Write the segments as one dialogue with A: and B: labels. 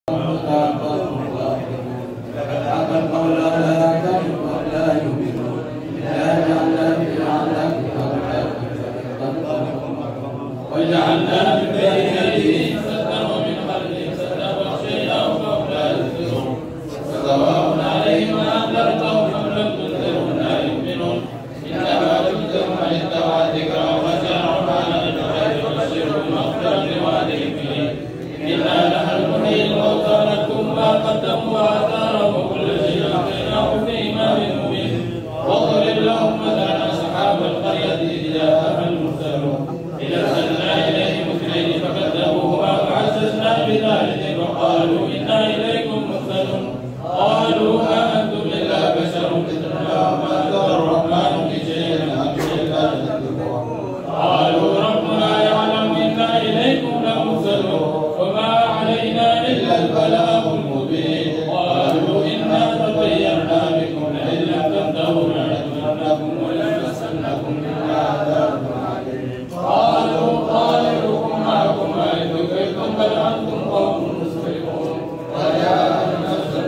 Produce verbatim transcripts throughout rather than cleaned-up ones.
A: وجعلنا من بين أيديهم سدا ومن خلفهم سدا فأغشيناهم فهم لا يبصرون سواء عليهم أنذرتهم أم لم تنذرهم لا يؤمنون إنما تنذر من اتبع الذكر وخشع الرحمن بالغيب وبشره بمغفرة وأجر كريم إنا نحن نحيي الموتى ونكتب ما قدموا وآثارهم وكل شيء أحصيناه في إمام مبين واضرب لهم مثلا أصحاب القرية إذ جاءها المرسلون إذ أرسلنا إليهم اثنين فكذبوهما فعززنا بثالث وقالوا إنا إليكم مرسلون قالوا آمنتم إلا بشر مثلنا وما أنزل الرحمن من شيء أنتم إلا تكذبون قالوا ربنا يعلم إنا إليكم لمرسلون وما علينا إلا البلاغ المبين قالوا إنا تطيرنا بكم لئن لم تنتهوا لنرجمنكم ولنمسنكم من عذاب عليم قالوا طائركم معكم أئن ذكرتم بل أنتم قوم مسرفون وجاء النفس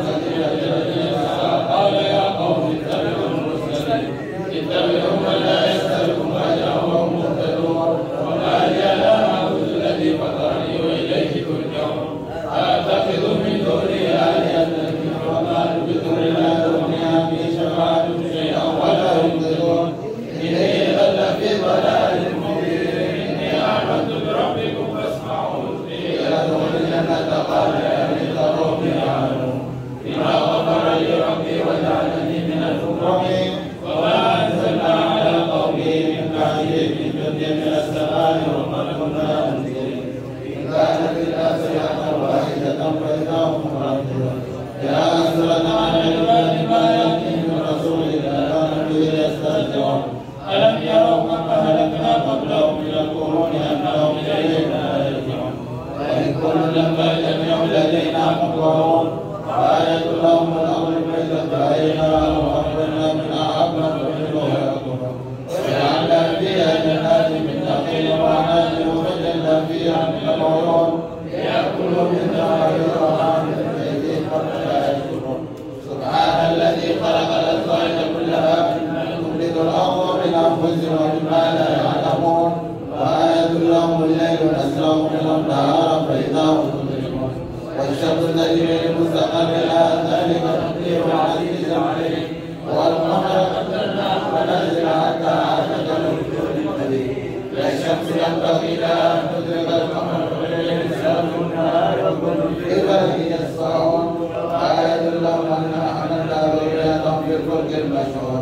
A: التي قال يا قوم اتبعوا المرسلين اتبعوا من لا يسألكم أجرا وهم مهتدون وما لي لا أعبد الذي فطرني وإليه ترجعون أتخذ من دونه آلهة وما نبت لا تغني عني شفاعتهم شيئا ولا ينقذون إني ضل في ضلال مبين إني آمنت بربكم فاسمعون قيل ادخل الجنة قال يا ليت قومي يعلمون بما غفر لي ربي وجعلني من المكرمين وما أنزلنا على قومه من بعده من جند من السماء وما كنا منزلين إن كانت إلا صيحة واحدة فإذا هم خامدون يا حسرة على العباد ما يأتيهم من رسول إلا كانوا به يستهزئون ألم يروا كم أهلكنا قبلهم من القرون أنهم إلينا لا يرجعون وإن كل لما جميع لدينا محضرون وآية لهم الأمر كيف انتهينا وأخرجنا من أعقابنا فمنه يأكلون وجعلنا فيها جنات من نخيل وأعناب وفجرنا فيها من العيون ليأكلوا من ثمرها وما من أيديهم لا يشكرون سبحان الذي خلق الأزواج كلها مما تنبت الأرض ومن أنفسهم ومما لا يعلمون وآية لهم الليل نسلخ منه النهار فإذا هم مظلمون والشمس تجري لمستقر لها ذلك تقدير العزيز العليم والقمر قدرناه منازل حتى عاد كالعرجون القديم لا الشمس ينبغي لها أن تدرك القمر والليل سابق النهار وكل في فلك يسبحون آية لهم أنا حملنا ذريتهم في الفلك المشحون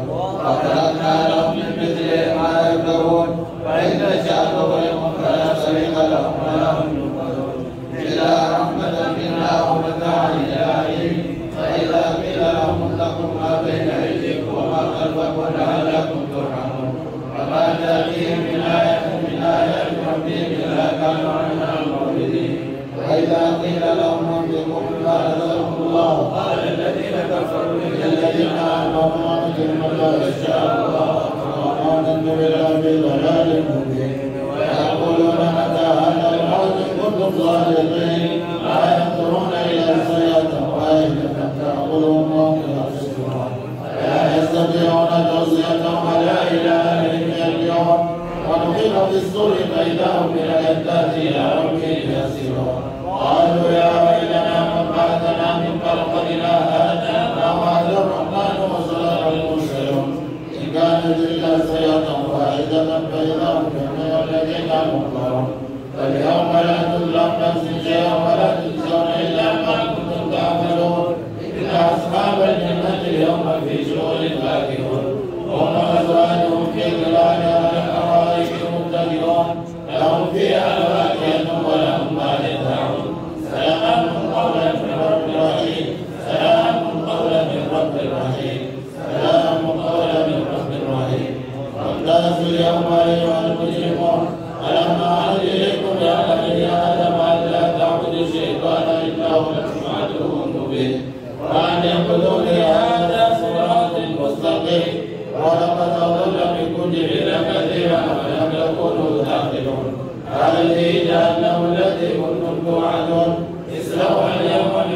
A: وخلقنا لهم من مثله ما يبلغون وإن نشأ نغرقهم فلا صريخ لهم ولا هم ينقذون إلا رحمة منا ومتاعا إلى حين فإذا قيل لهم اتقوا ما بين أيديكم وما خلفكم لعلكم ترحمون وما تأتيهم من آية من آيات ربهم إلا كانوا عنها معرضين وإذا قيل لهم انفقوا مما رزقكم الله قال الذين كفروا للذين آمنوا أنتم من لا يشاء الله وآمنوا بالله بضلال مبين ويقولون متى هذا الوعد إن كنتم صادقين لا ينظرون إلى السيئة واحدة تأخذهم وهم يحسبون ولا يستطيعون توصية ولا إلى أهلهم يرجعون ونفخ في الصور فإذا هم من الأجداث إلى ربهم يسيرون قالوا يا ويلنا من بعثنا من مرقدنا هذا ما وعد الرحمن وصدق المرسلون إن كانت إلا صيحة واحدة فإذا هم جميع الذين محضرون فاليوم لا تظلم نفس شيئا ولا تجزون إلا ما كنتم تعملون إن أصحاب الجنة اليوم في شغل فاكهون هم وأزواجهم في ظلال على الأرائك متكئون لهم فيها فاكهة ولهم ما يدعون سلام قولا من رب رحيم سلام قولا من رب رحيم سلام قولا من رب رحيم وامتازوا اليوم أيها المجرمون ألم أعهد إليكم يا بني آدم أن لا تعبدوا الشيطان إنه لكم عدو مبين وأن يعبدوني هذا صراط مستقيم ولقد أضل منكم جبلا كثيرا ولم يكونوا تعقلون هذه جهنم التي كنتم توعدون اصلوها اليوم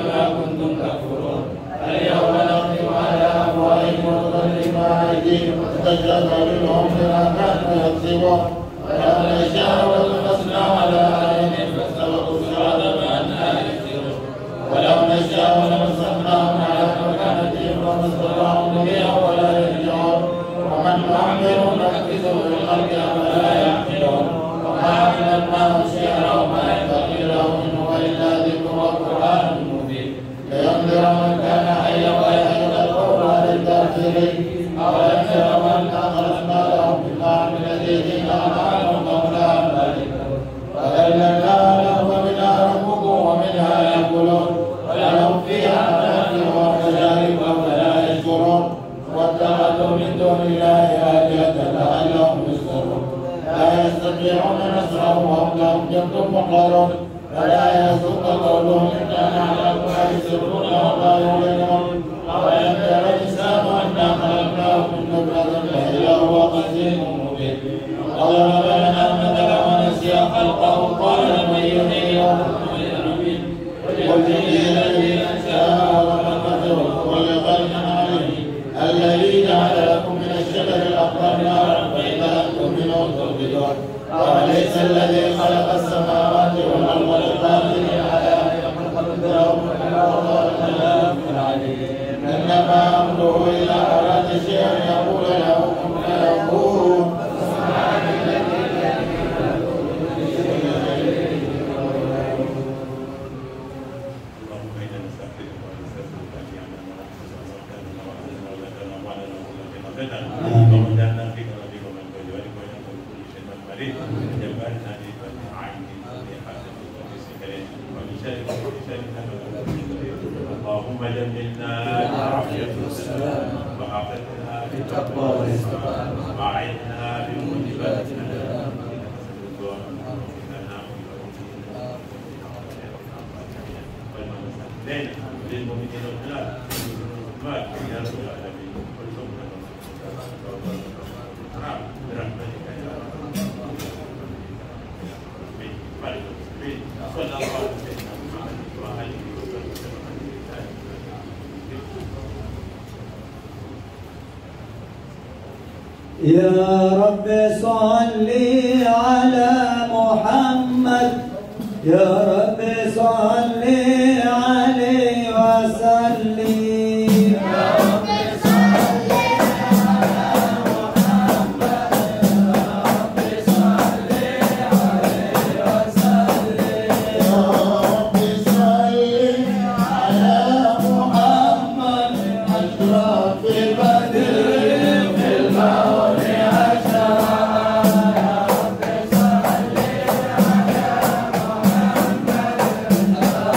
B: تشهد منهم بما كانوا يكسبون ولو نشاء لطمسنا على أعينهم فاستبقوا الصراط فأنى يبصرون ولو نشاء لمسخناهم على مكانتهم فما استطاعوا مضيا ولا يرجعون ومن نعمره نكبسه في الخلق أفلا يعقلون وما علمناه الشعر وما ينبغي له إن هو إلا ذكر وقرآن مبين لينذر من كان حيا ويحيى القول للكافرين أولم يروا أنا خلقنا لهم مما عملت أيدينا أنعاما فهم لها مالكون وذللناها لهم ومنها ركوبهم ومنها يأكلون ولهم فيها منافع ومشارب أفلا يشكرون واتخذوا من دون الله آلهة لعلهم ينصرون لا يستطيعون نصرهم وهم لهم جند محضرون فلا يصدق قولهم إنا نعلم ما يسرون وما يعلنون أولم ير الإنسان أنا خلقناه من نطفة فإذا هو خصيم مبين وضرب لنا مثلا ونسي خلقه قال من يحيي ويميت قل يحيي الذي أنشأها ولقد كل خلق عليه الذي جعل لكم من الشجر الأخضر نارا فإذا أنتم منه توقدون أوليس الذي خلق السماوات والأرض والقادر على أن يخلق مثلهم إنما أمره إذا أراد شيئا يقول له كن فيكون
A: اللهم جملنا بعافية والسلام وعافيتنا بالتقوى والاستقامة وأعنا بموجبات السلام للمؤمنين والمؤمنات ما يا رب العالمين وارزقنا برحمتك يا رب صلى الله عليه وسلم وآله وسلم.
C: يا رب صل على محمد يا رب صل عليه وسلم يا رب صل على محمد يا رب صل عليه وسلم
B: يا رب صل على محمد أشرف بدر في المولى
C: يا رب صل على محمد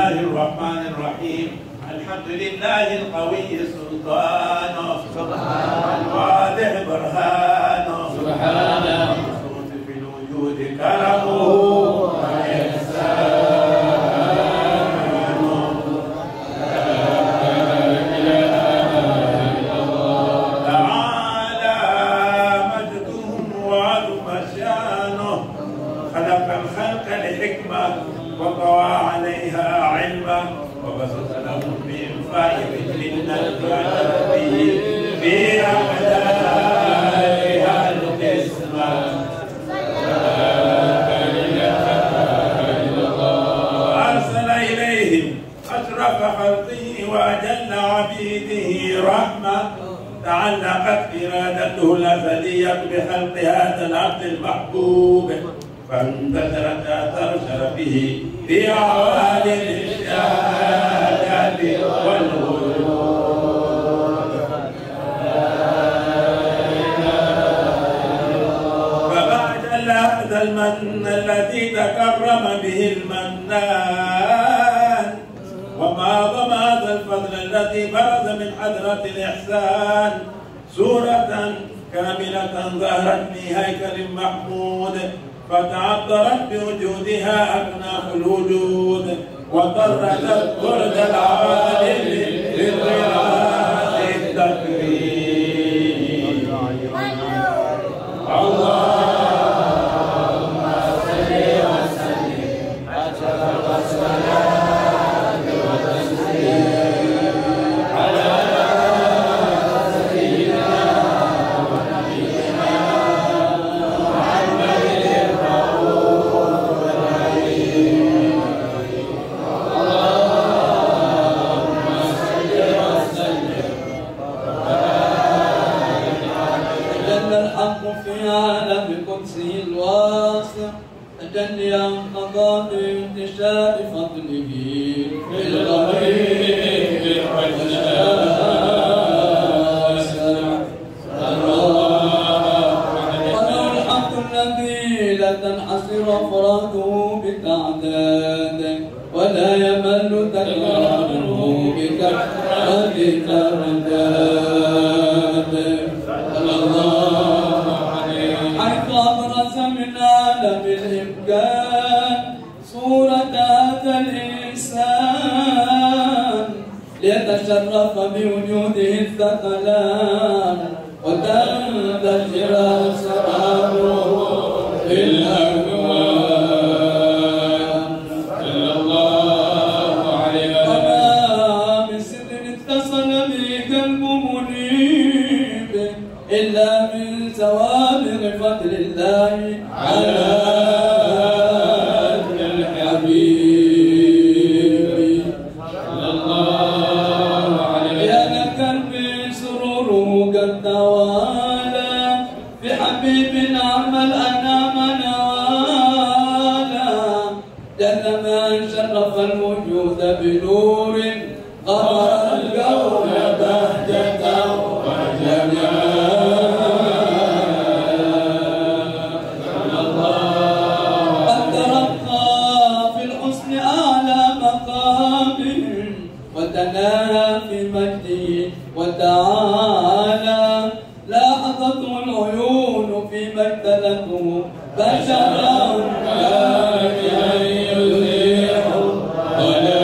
A: الله الرحمن الرحيم الحمد لله القوي سلطانه الواضح برهانه
B: سبحانه
A: المصروف في الوجود كرمه وطوى عليها علما وبسط لهم من فائد للنجاة به في أعدائها القسمة وأرسل إليهم أشرف خلقه وأجل عبيده رحمة تعلقت إرادته الأزلية بخلق هذا العبد المحبوب فانتشرت آثار شرفه في عوالم الشهادات والوجود فبعد هذا المن الذي تكرم به المنان وما ضم هذا الفضل الذي برز من حضرة الإحسان سورة كاملة ظهرت في هيكل محمود فتعطرت بوجودها أكناف الوجود وطردت برد العوالم للرياض التكريم اللهم صل وسلم أجر الصلاة والتسليم على
C: في عالم قدسه الواسع تجلي عن قضاء انتشار فضله في الغريب والشاسع وله الحمد الذي لا تنحصر افراده بتعداد ولا يمل تكراره بكثرة ترداد حيث أبرز من عالم الإمكان صورة هذا الإنسان ليتشرف بوجوده الثقلان وتنتشر أسراره في الأكوان صلى الله عليه وسلم وما من سر اتصل به قلب منيب إلا من سوابغ فضل الله على الحبيب صلى الله عليه يا لقلبي سروره قد توالى بحبيب عمل الأنام نوالا جل من شرف الوجود بنور قمر الكون بهجة وجمال وتناهى في مجده وتعالى لاحظته العيون فيما ابتلته بشرا كاملا يزيح ولا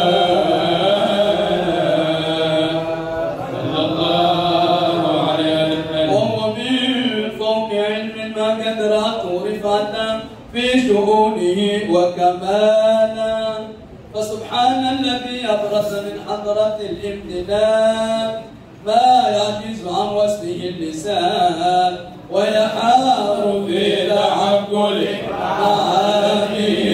C: صلى الله عليه وسلم وهو من فوق علم ما قدرته رفعة في شؤونه وكمالا فسبحان الذي أبرز من حضرة الامتنان ما يعجز عن وصفه اللسان ويحار في تعقل معانيه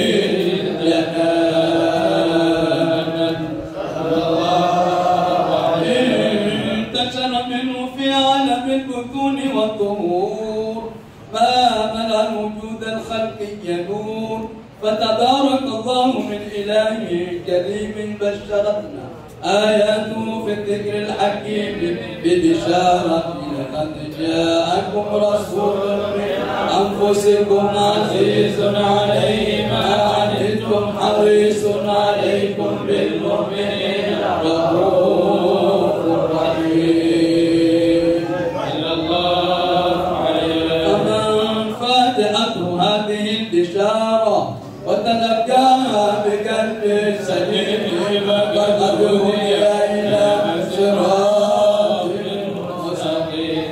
C: الجنان صلى الله عليه انتشر منه في عالم البطون والظهور ما ملأ الوجود الخلقي نور فتبارك الله من إله كريم بشرتنا آياته في الذكر الحكيم ببشارة لقد جاءكم رسول من أنفسكم عزيز عليه ما عنتم حريص عليكم السبيل فقد هدي إلى صراط مستقيم.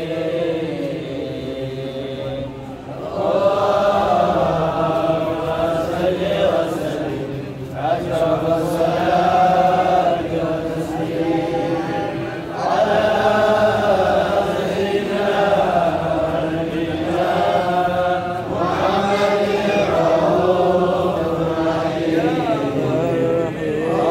B: الرحيم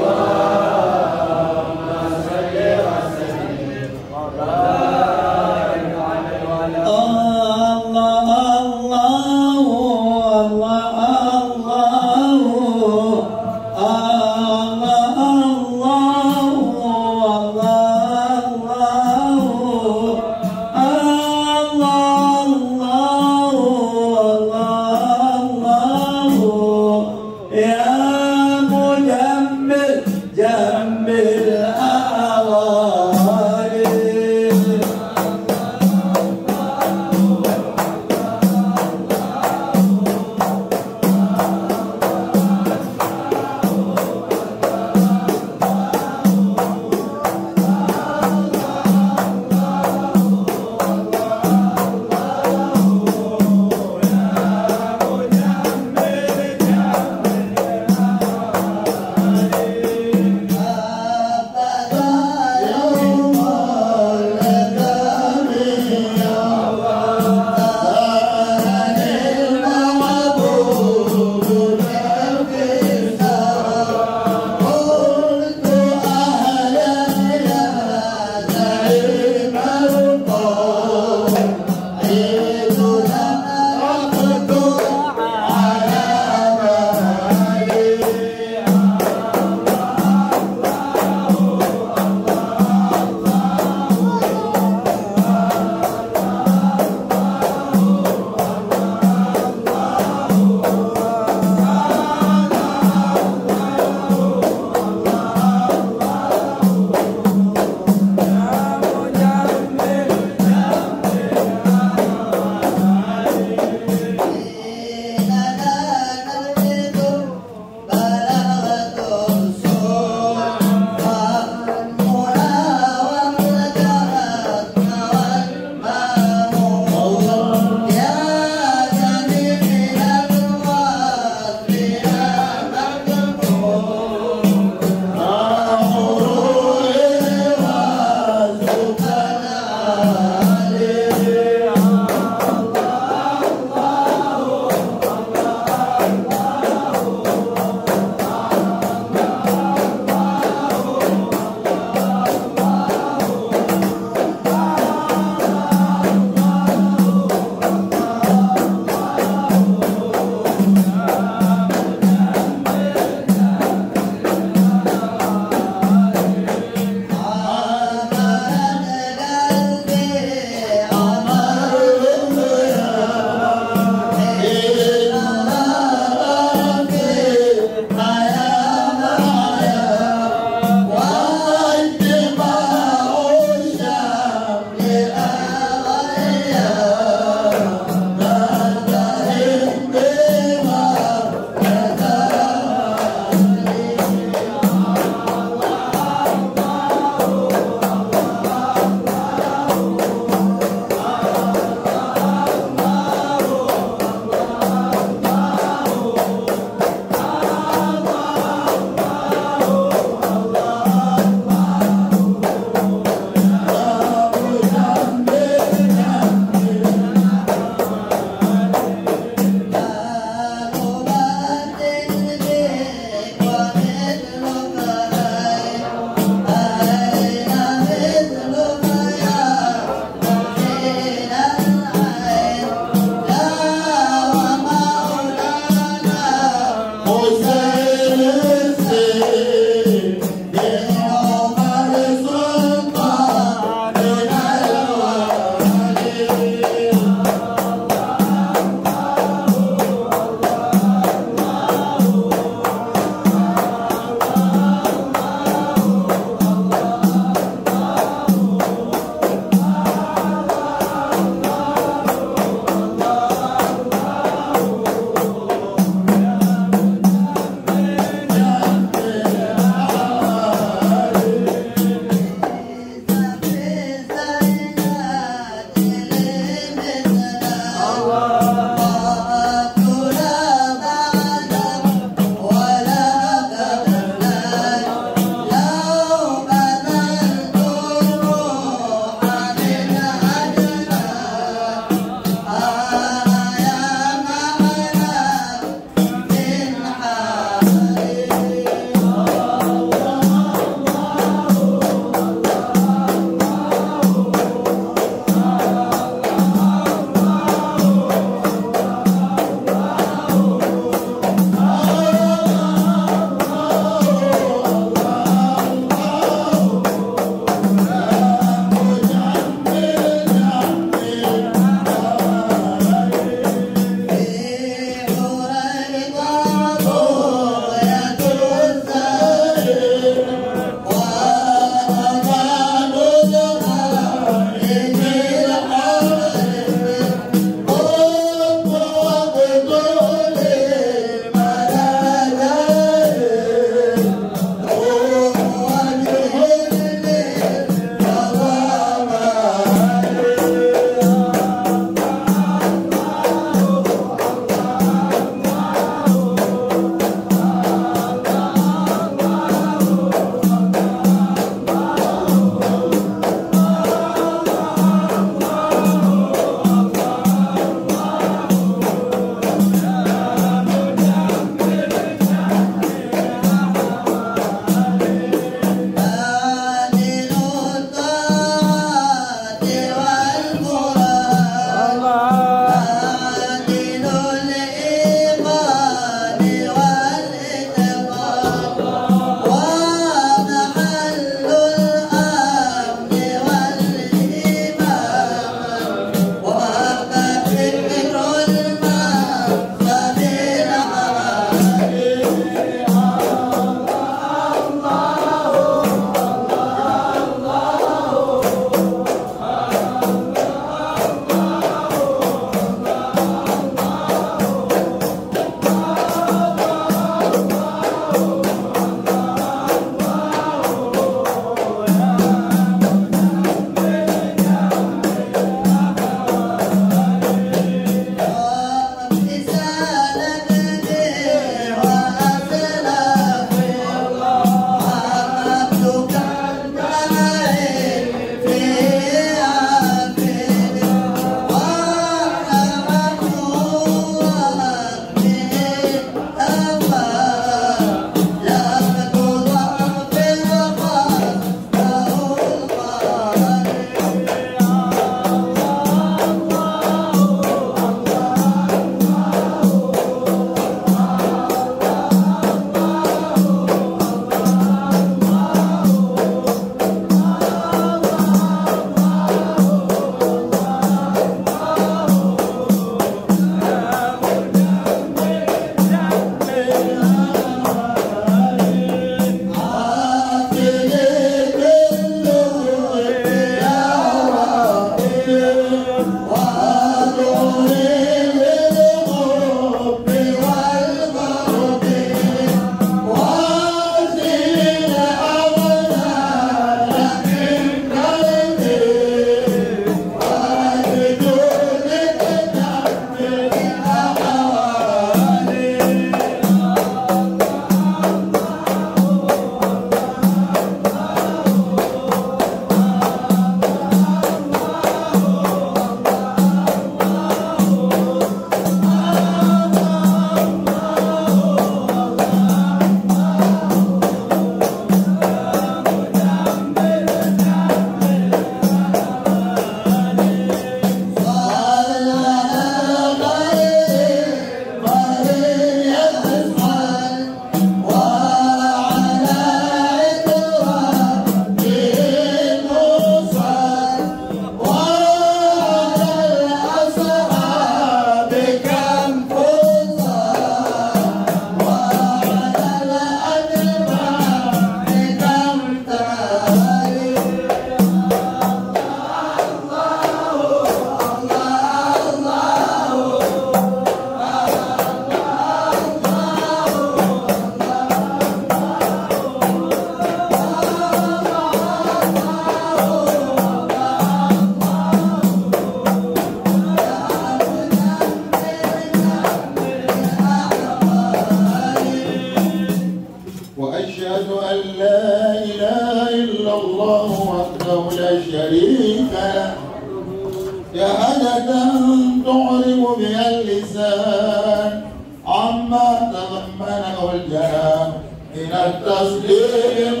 B: وأشهد أن لا إله إلا الله وحده لا شريك له شهادة تعرف بها اللسان عما تضمنه الجنان من التصديق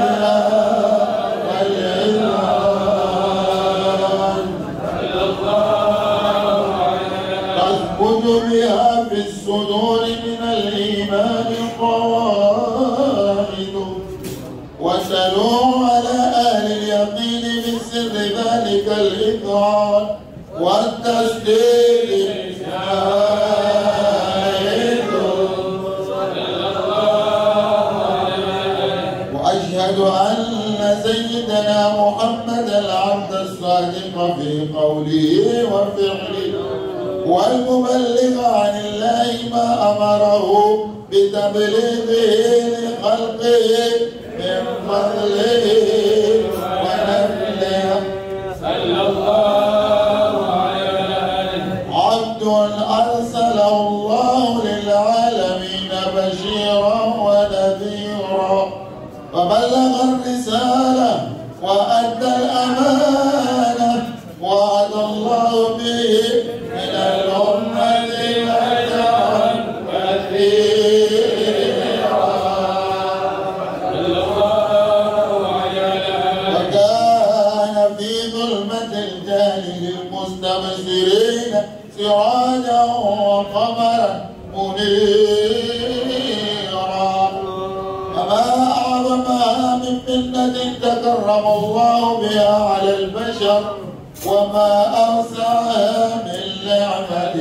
B: والإيمان تثبت بها في الصدور من الإيمان قواعد وتلوم على أهل اليقين بسر ذلك الإقرار والتصديق وأشهد أن سيدنا محمد العبد الصادق في قوله وفعله والمبلغ عن الله ما أمره بتبليغه لخلقه من فضله ونفله صلى الله عليه عبد أرسله الله للعالمين بشيرا ونذيرا فبلغ الرسالة وأدى الأمانة وعد الله به من الأمة أجرا كثيرا وكان في ظلمة الجهل للمستبصرين سراجا وقمرا منيرا فما أعظمها من منة تكرم الله بها على البشر وما أوسعها من نعمة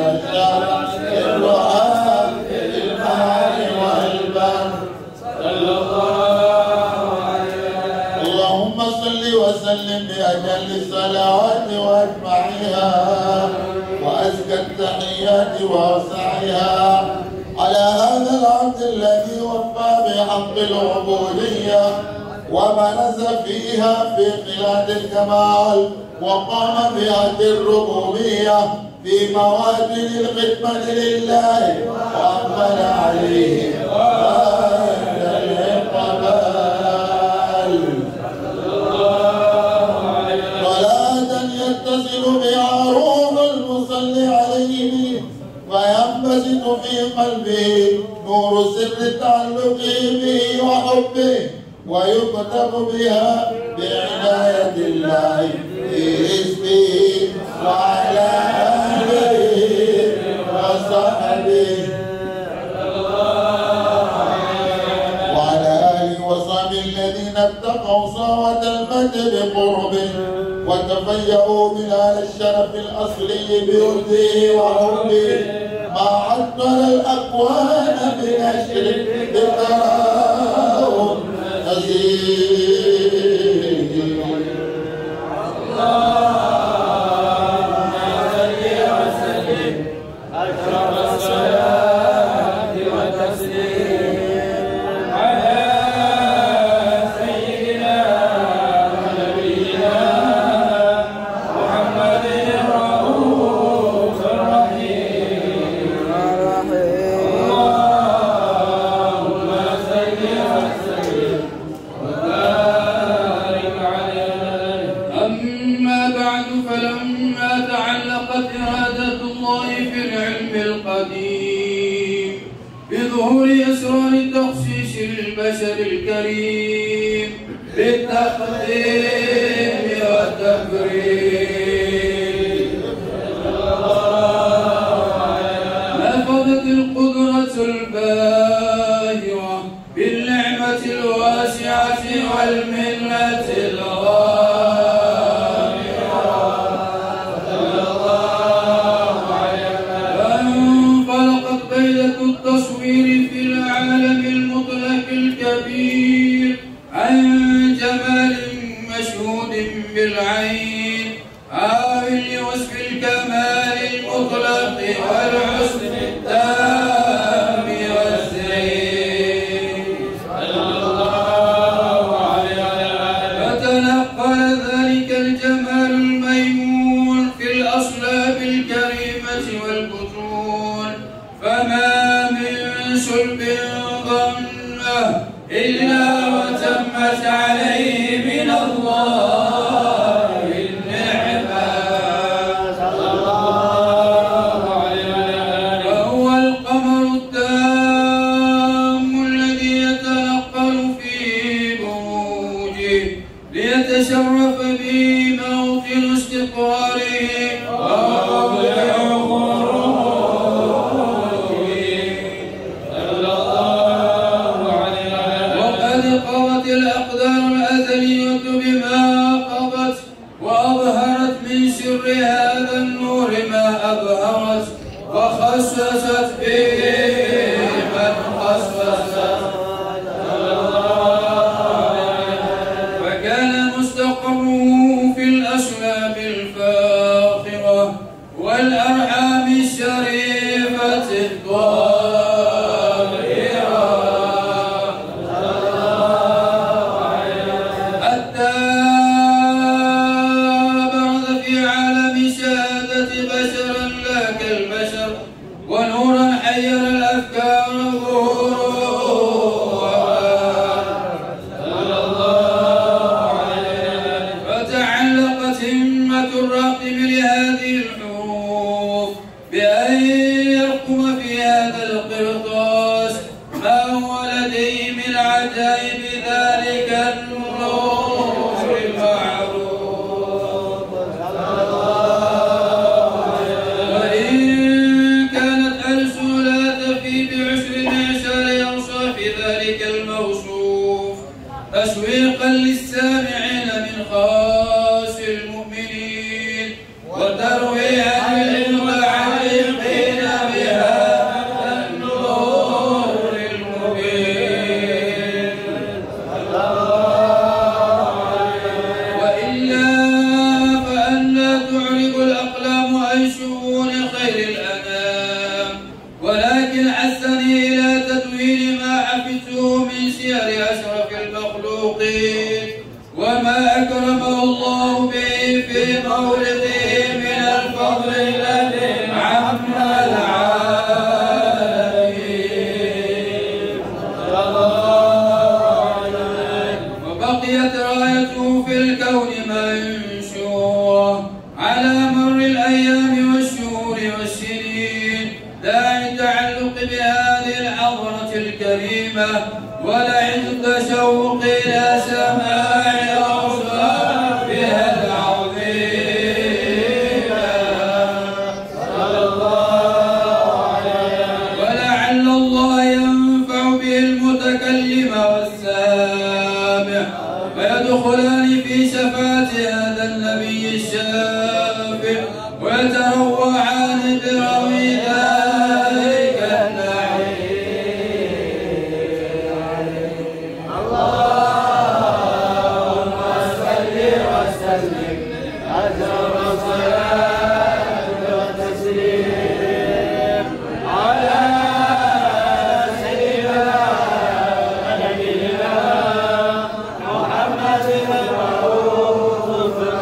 B: تشرها في البحر والبر صلى الله عليه اللهم صل وسلم بأجل الصلوات وأجمعها وأزكى التحيات وأوسعها على هذا العبد الذي وفى بحق العبودية وبرز فيها في قياد الكمال وقام بهدي الربوبية في موادن الخدمة لله وأقبل عليه وأدى الإقبال صلاة يتصل بها روح المصلي عليه فينبسط في قلبه نور سر تعلقه به وحبه ويكتب بها بعناية الله في اسمه وعلى آله وصحبه وعلى آله وصحبه الذين اتقوا صوت المجد بقربه وتفيأوا بلال الشرف الأصلي بيده وحبه ما عطل الأكوان بنشر ذكراهم نزيد اللهم صل وسلم أشرف الصلاة والتسليم على سيدنا ونبينا محمد الرؤوف الرحيم اللهم صل وسلم وبارك عليه. أما بعد فلما تعلقت إرادة الله في العلم القديم بظهور أسرار تخصيص البشر الكريم بالتقديم والتكريم نفذت القدرة الباهرة بالنعمة الواسعة والمنة فانفلقت بيدة التصوير في العالم المطلق الكبير عن جمال مشهود بالعين عامل لوصف الكمال المطلق والحسن التام والزين فتنقل ذلك الجمال الميمون في الأصلاب الكريمة والبطون فما من سلب ضمه
C: إلا وتمت عليه من الله النعمة صلى الله عليه وسلم. وهو القمر التام الذي يتنقل في بروجه ليتشرف به موطن استقراره وموضع الأقدار الأزلية بما قضت وأظهرت من سر هذا النور ما أظهرت وخصصت به من خصصت فكان مستقره في الأسلاب الفاخرة والأرحام الشريفة الطاهرة ونورا حير الأفكار فتعلقت همة الراقب لهذه الحروف بأن يرقم في هذا القرطاس ما هو لديه من عجائب ذلك النور المعروف. تشويقا للسامعين من خاص المؤمنين وترويعا للمتعلقين بهذا النور المبين. وإلا فأنا تعرب الأقلام عن شؤون خير الأنام ولكن حثني إلى تدوين ما حفظته من سير أشرف المخلوقين وما أكرمه الله به في مولده من الفضل الذي عم العالمين. وبقيت رايته في الكون منشورة على مر الأيام والشهور والسنين داعي التعلق بهذه الحضرة الكريمة ولعند التشوق إلى سماع أوصافها العظيمة صلى الله عليه. ولعل الله ينفع به المتكلم والسامع فيدخلان في شفاعة هذا النبي الشافع ويتروعان بروي ذلك النعيم.
B: محمد المعروف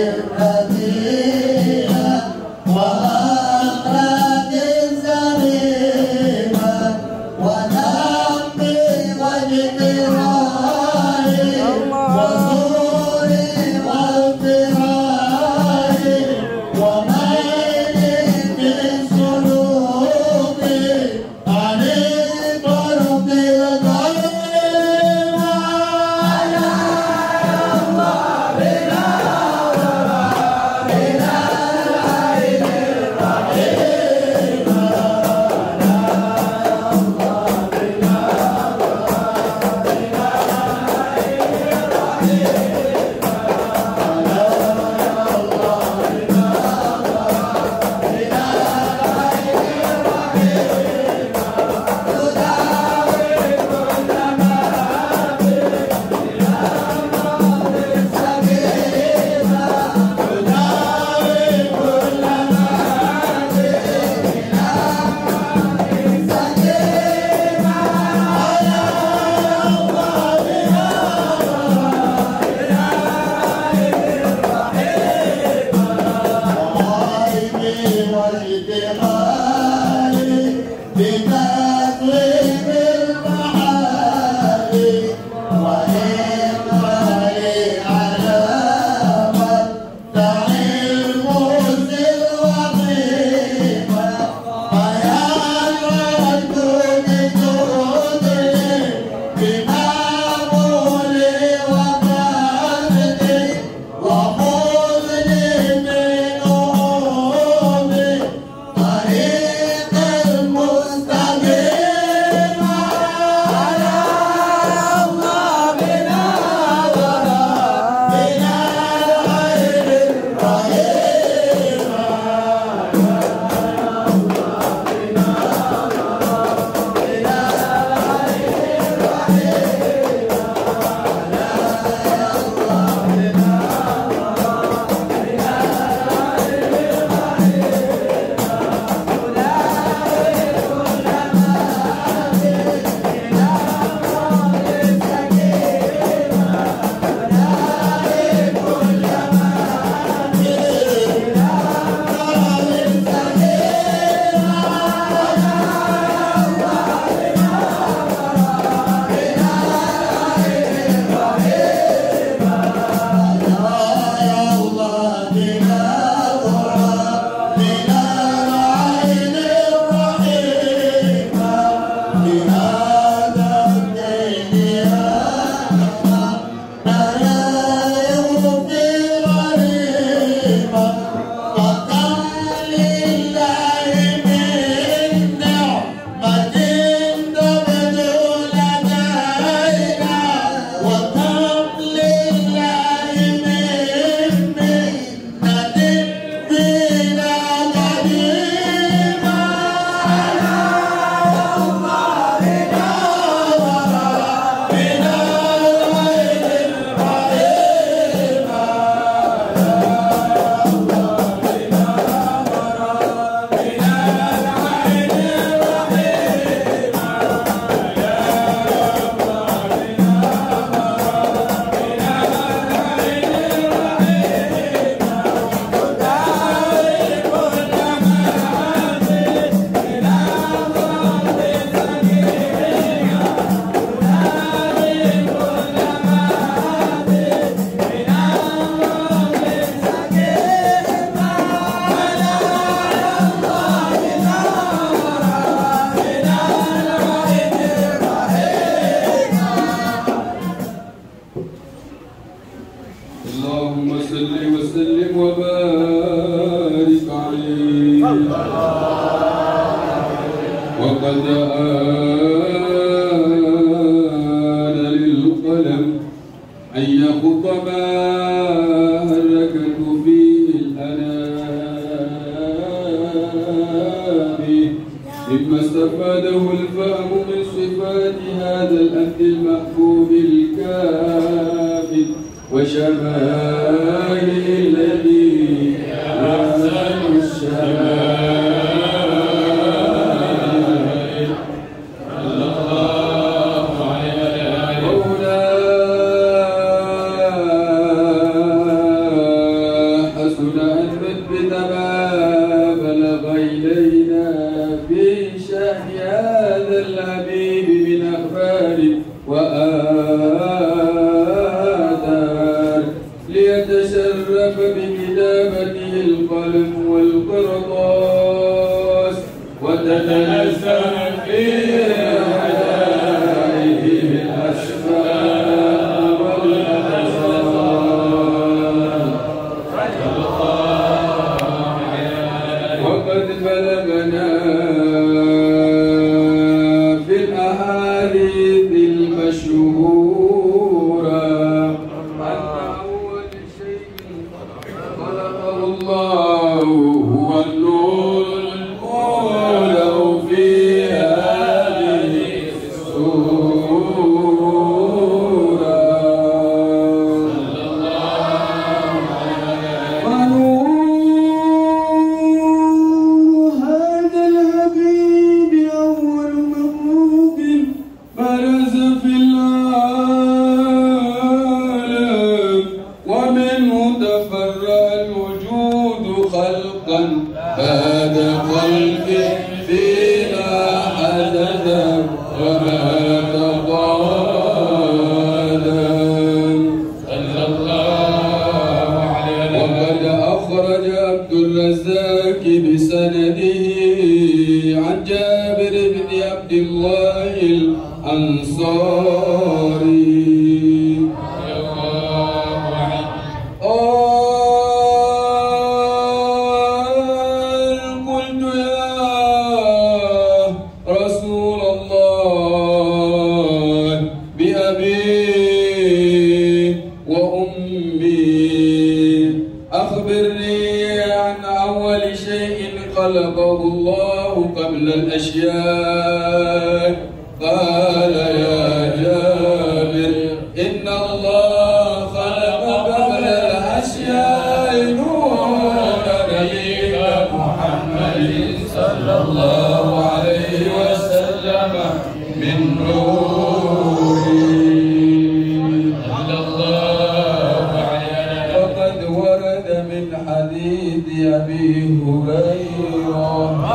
C: وقد آن للقلم أن يخط ما هركت فيه الأنام مما استفاده الفهم من صفات هذا الأمر المحبوب الكامل وشمائل الذي أحسن الشمائل الله عليه مولاه حسن أن نثبت ما بلغ إلينا في شأن هذا الحبيب من أخبار وآثار ليتشرف بكتابته القلم والقرطاس وتتنزل في عجائب الأشفاء والأبصار وقد بلغنا في الأحاديث المشهورة أن أول شيء خلقه الله هو النور المولع في هذه السورة ونور هذا الحبيب أول مخلوق برز في العالم ومنه تفرع الوجود خلقا بعد خلق فيما حدث وما تقادم صلى الله عليه وقد أخرج عبد الرزاق بسنده عن جابر بن عبد الله الأنصاري قال قلت يا رسول الله بأبي وأمي أخبرني عن أول شيء خلقه الله قبل الأشياء. قال يا جابر إن الله خلق قبل الأشياء نور نبينا محمد صلى الله عليه وسلم من نوره صلى الله عليه. وقد ورد من حديث أبي هريرة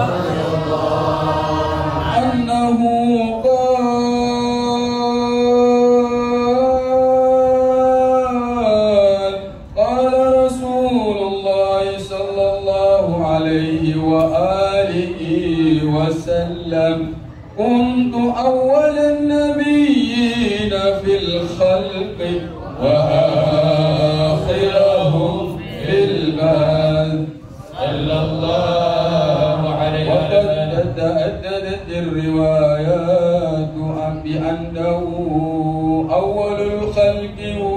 C: أنه قال قال رسول الله صلى الله عليه وآله وسلم كنت أول النبيين في الخلق وآخرهم في البعث صلى الله عليه وسلم. وقد تأددت الروايات بأنه أول الخلق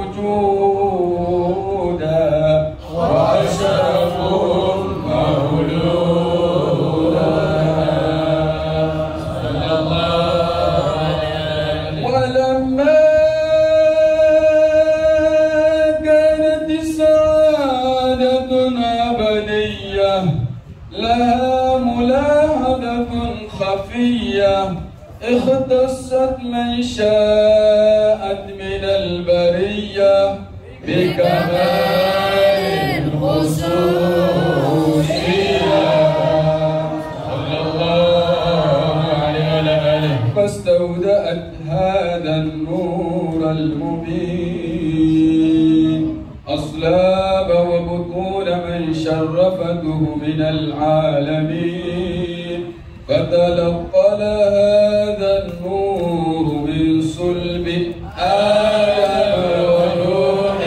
C: وجودا وأشرفهم مولودا صلى الله عليه. ولما كانت السعادة أبدية لها ملاحظة خفية اختصت من شاءت من البرية بكمال الخصوصية صلى الله عليه وآله. فاستودعت هذا النور المبين أصلاب وبطون من شرفته من العالمين فتلقى هذا النور من صلب آدم ونوح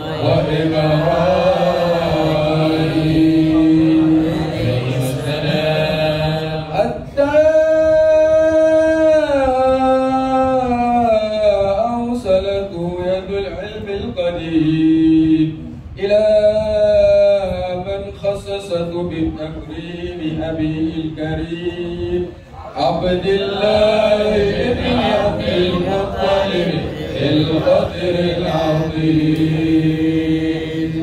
C: وإبراهيم عليه السلام حتى أوصلته يد العلم القديم إلى من خصصته بالتكريم أبيه الكريم عبد الله بن عبد المطلب القدر العظيم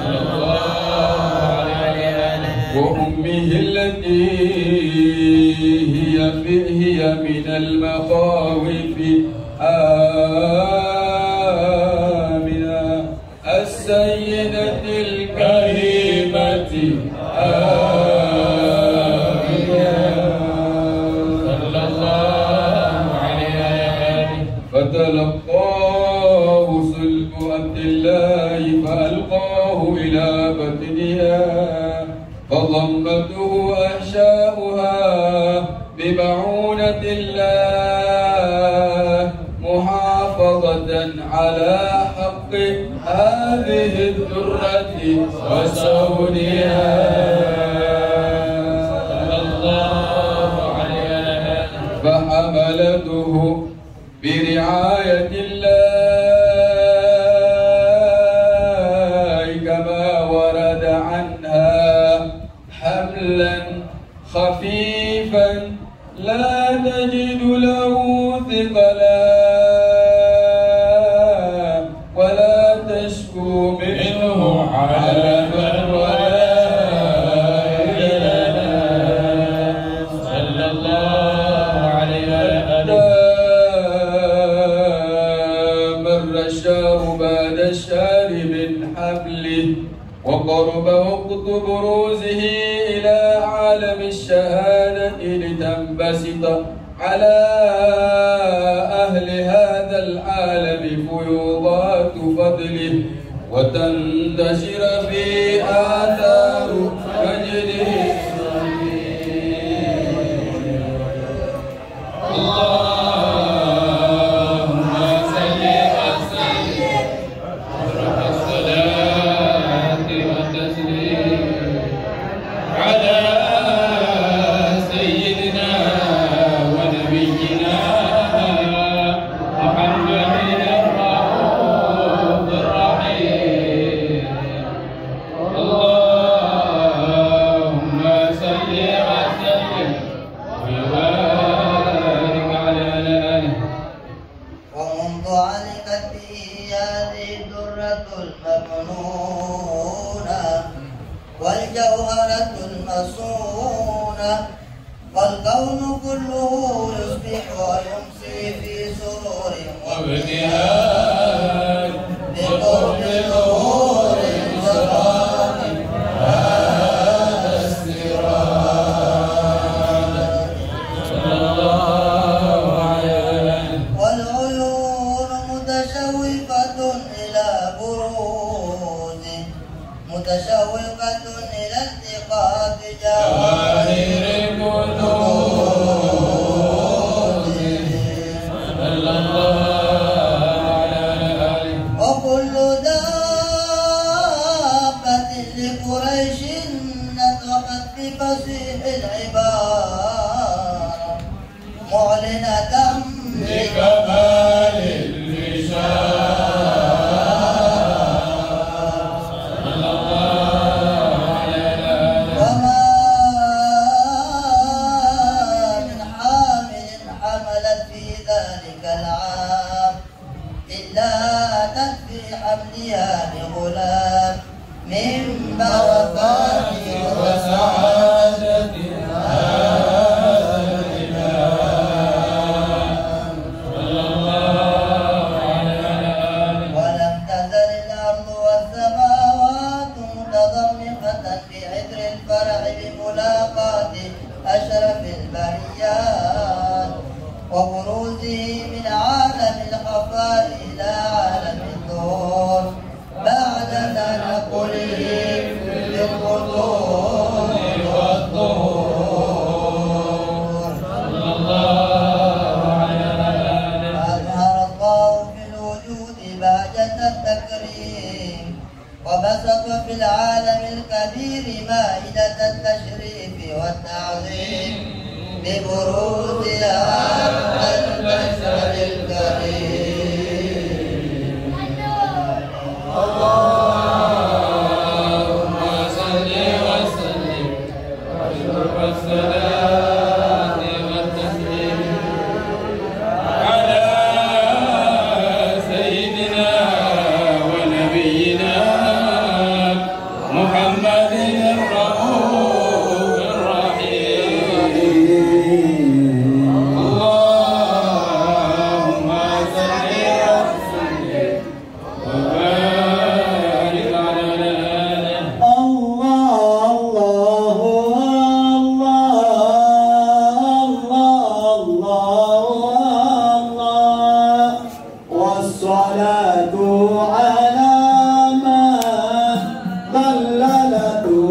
C: وأمه التي هي هي من المخاوف آمنة السيدة الكريمة الدنيا فضمته أحشاؤها بمعونة الله محافظة على حق هذه الدرة وسودها صلى الله عليه فحملته برعاية الله كما ورد عنها حملا خفيفا لا تجد له ثقلا ولا تشكو منه علما ولا إلنا صلى الله عليه وسلم مر الشهر بعد الشهر من حمله وقرب وقت بروزه إلى عالم الشهادة لتنبسط على أهل هذا العالم فيوضات فضله وتنتشر في آثار مجده اللهم صل وسلم وبارك الصلاة والتسليم على سيدنا ونبينا محمد الرؤوف الرحيم اللهم صل وسلم وبارك على آله
B: ومنذ علقت به هذه الدرة المكنونة والجوهرة المصونة والكون كله يصبح ويمسي في سرور
C: وابتهاج
B: بقرب ظهور الزمان هذا السراج
C: صلى الله عليه
B: والعيون متشوقة إلى بروزه متشوقة إلى التقاط
C: جواهر
B: جواهر
C: الكنوز صلى الله عليه
B: وكل دابة لقريش نطقت بفصيح العبارة معلنة
C: بكمال الرشاد صلى الله عليه
B: وما من حامل حملت في ذلك العام إلا أتت في حملها بغلام من بركات
C: وسعادة هذا الإمام صلى الله عليه
B: ولم تزل الأرض والسماوات متضمخة بعطر الفرح بملاقاة أشرف البريات وبروزه من عالم الخفاء إلى عالم الظهور بعد تنقله بالقطور والظهور
C: صلى الله عليه
B: أظهر الله في الوجود بهجة التكريم وبسط في العالم الكبير مائدة التشريف والتعظيم ببروز هذا البشر الكريم
C: اللهم صل وسلم واشرف الصلاة والتسليم على سيدنا ونبينا محمد الرؤوف الرحيم اللهم صل وسلم وبارك على آله
B: الله الله الله الله والصلاة على ما ضللته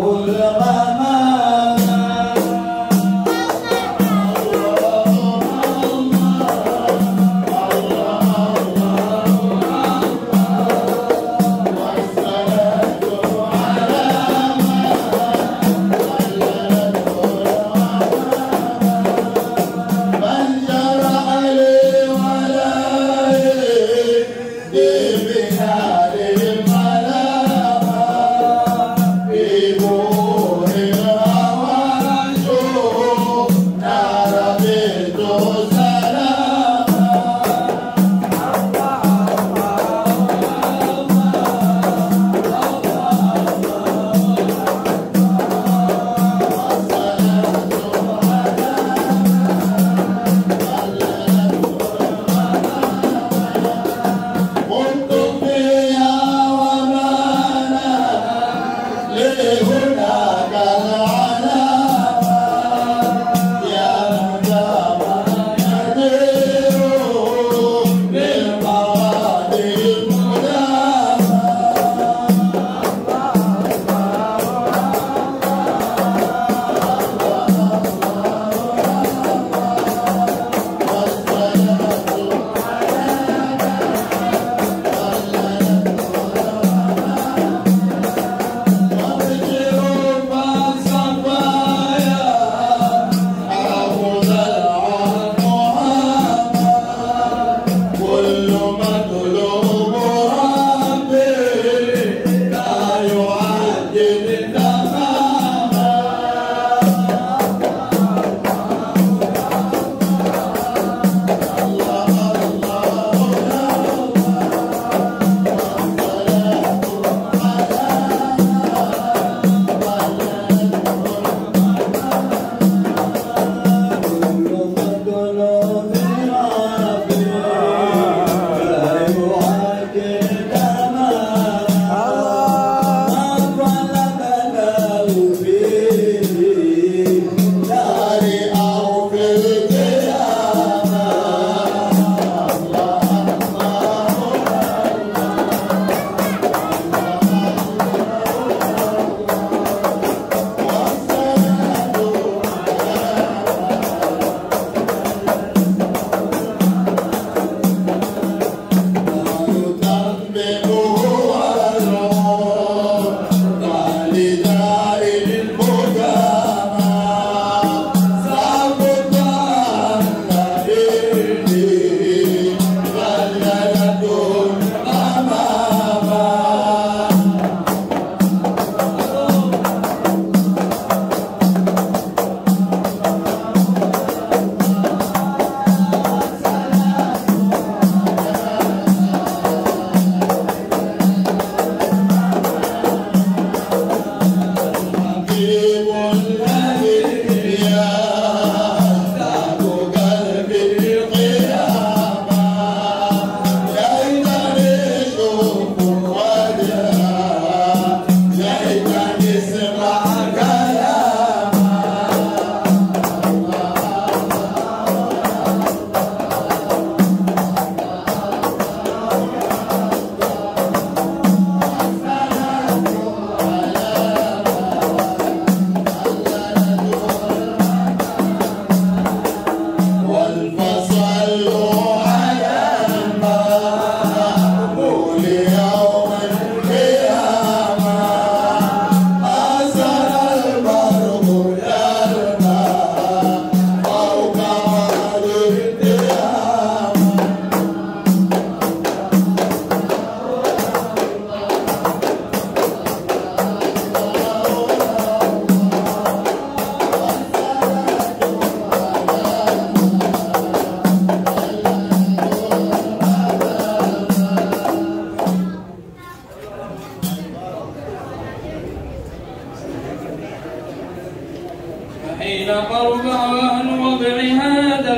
C: حين قرب عن وضع هذا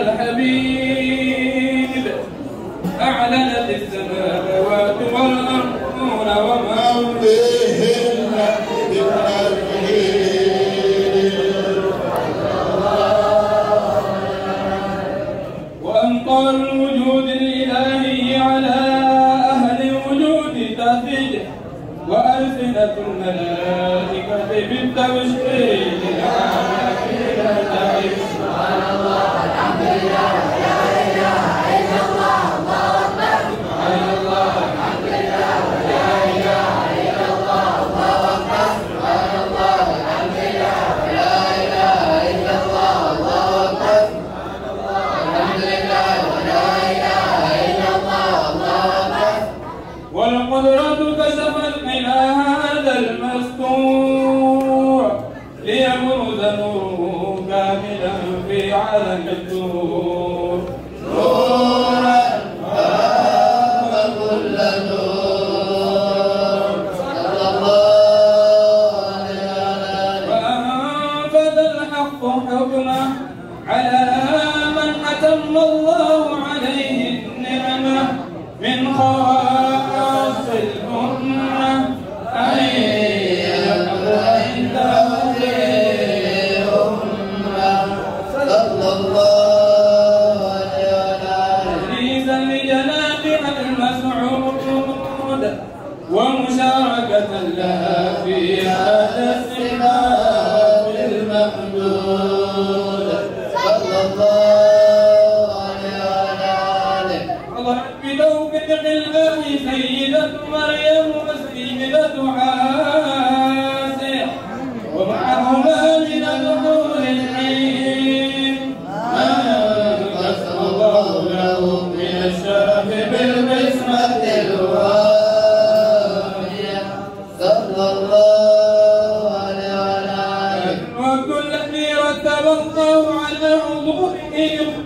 C: الحبيب أعلنت السماوات والأرضون ومن
B: فيهن بالتوحيد
C: وأنقى الوجود الإلهي على أهل الوجود تهتج وألسنة الملائكة بالتبشير العالمين تهتج سبحان الله والحمد لله ولا إله إلا الله الله أكبر سبحان الله والحمد لله ولا إله إلا الله الله أكبر سبحان الله والحمد لله ولا إله إلا الله الله أكبر سبحان الله والحمد لله ولا إله إلا الله الله أكبر والقدرة كشفت من هذا المستور ليبرز نوره كاملا في عالم الدور
B: نورا فاق كل نور صلى الله عليه
C: وأنفذ الحق حكمه على من أتم الله عليه النعمة من خواص الأمة أن يحب عند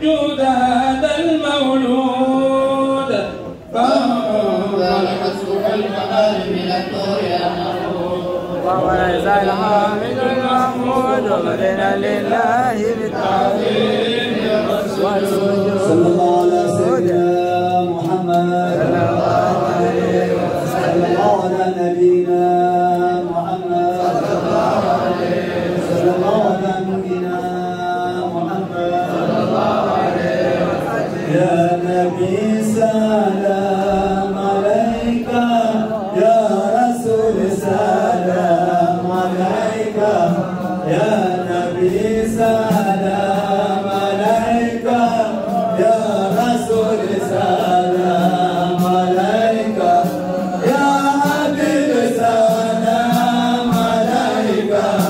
C: وجود هذا المولود
B: فانظر مسلك المآل من النور أنه
D: وهو ليس الحامد المحمود وبدنا لله بالتعظيم والسجود
E: صلى الله على سيدنا محمد صلى الله عليه وسلم صلى الله على نبينا محمد صلى الله عليه وسلم صلى الله على نبينا محمد صلى الله عليه وسلم يا نبي سلام عليك يا رسول سلام عليك يا نبي سلام عليك يا رسول سلام عليك يا حبيب سلام عليك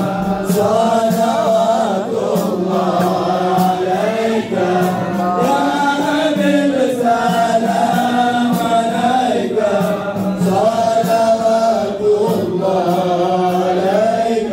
E: صلوات الله عليك يا حبيب سلام عليك صلوات الله عليك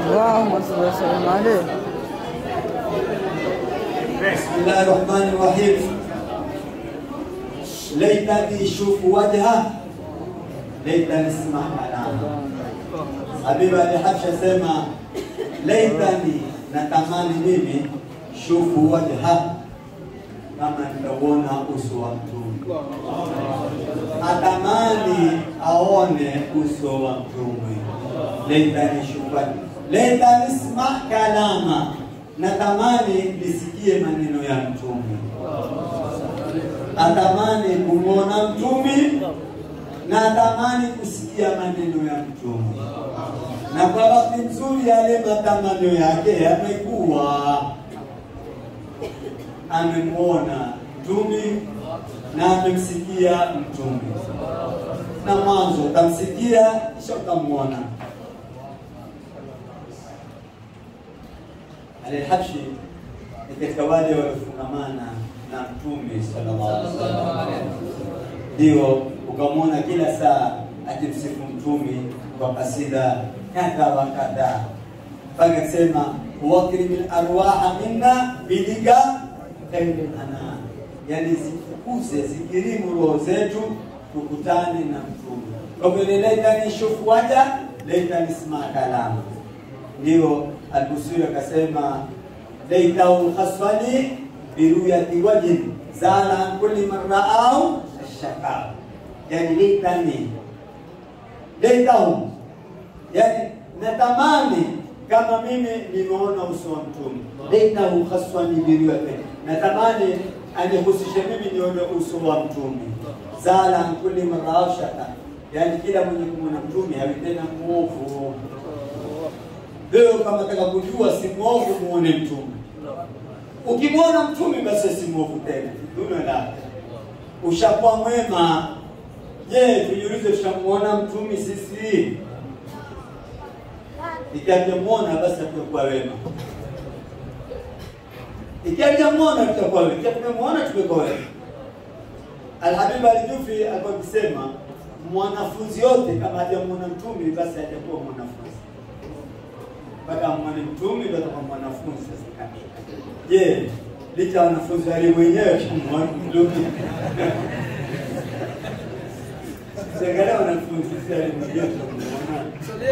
D: اللهم صل وسلم عليه.
E: بسم الله الرحمن الرحيم. ليتني شوف وجهه ليتني اسمع كلامه. Habibi Ali Habsha sema laitani, natamani mimi shufu wajha, kama nitauona uso wa Mtume. Atamani aone uso wa Mtume. Laitani shufu wajha, laitani isma kalama, natamani nisikie maneno ya Mtume. Atamani kumwona Mtume na atamani kusikia maneno ya Mtume. Na kwa wakati mzuri yale matamanio yake yamekuwa amemwona Mtume na amemsikia Mtume. Na mwanzo utamsikia kisha utamwona. Ali Habshi ni katika wale waliofungamana na Mtume sallallahu alaihi wasallam. Ndio ukamwona kila saa akimsifu Mtume kwa kasida kadha wa kadha. Mpaka sema wakrimil arwaha minna bidika khairil ana, yani zikuze zikirimu roho zetu tukutane na Mtume. Kwa vile laitani shufu waja laitani isma kalama. Ndio Al-Busiri akasema laitau khasfani biruyati wajin zala kulli marra'au ashaka, yani laitani laitau, yani natamani kama mimi nimeona uso wa Mtume. Laitau khasfani biruyati, natamani anihusishe mimi nione uso wa Mtume. Zala kulli marra'au ashaka, yani kila mwenye kumwona Mtume hawi tena muovu. Leo kama nataka kujua si muovu muone Mtume. Ukimwona Mtume basi si muovu tena. Dunia la ushakuwa mwema. Je, tujiulize tushamuona Mtume sisi? Ikijamuona basi tutakuwa wema. Ikijamuona tutakuwa wema. Ikijamuona tutakuwa wema. Al-Habib al-Jufi alikuwa akisema mwanafunzi yote kama hajamuona Mtume basi hajakuwa mwanafunzi. Mpaka mwone Mtume ndio atakuwa mwanafunzi sasa kamili. Je, licha wanafunzi wale wenyewe kumwona Mtume? Sasa wanafunzi sasa ndio tunamuona.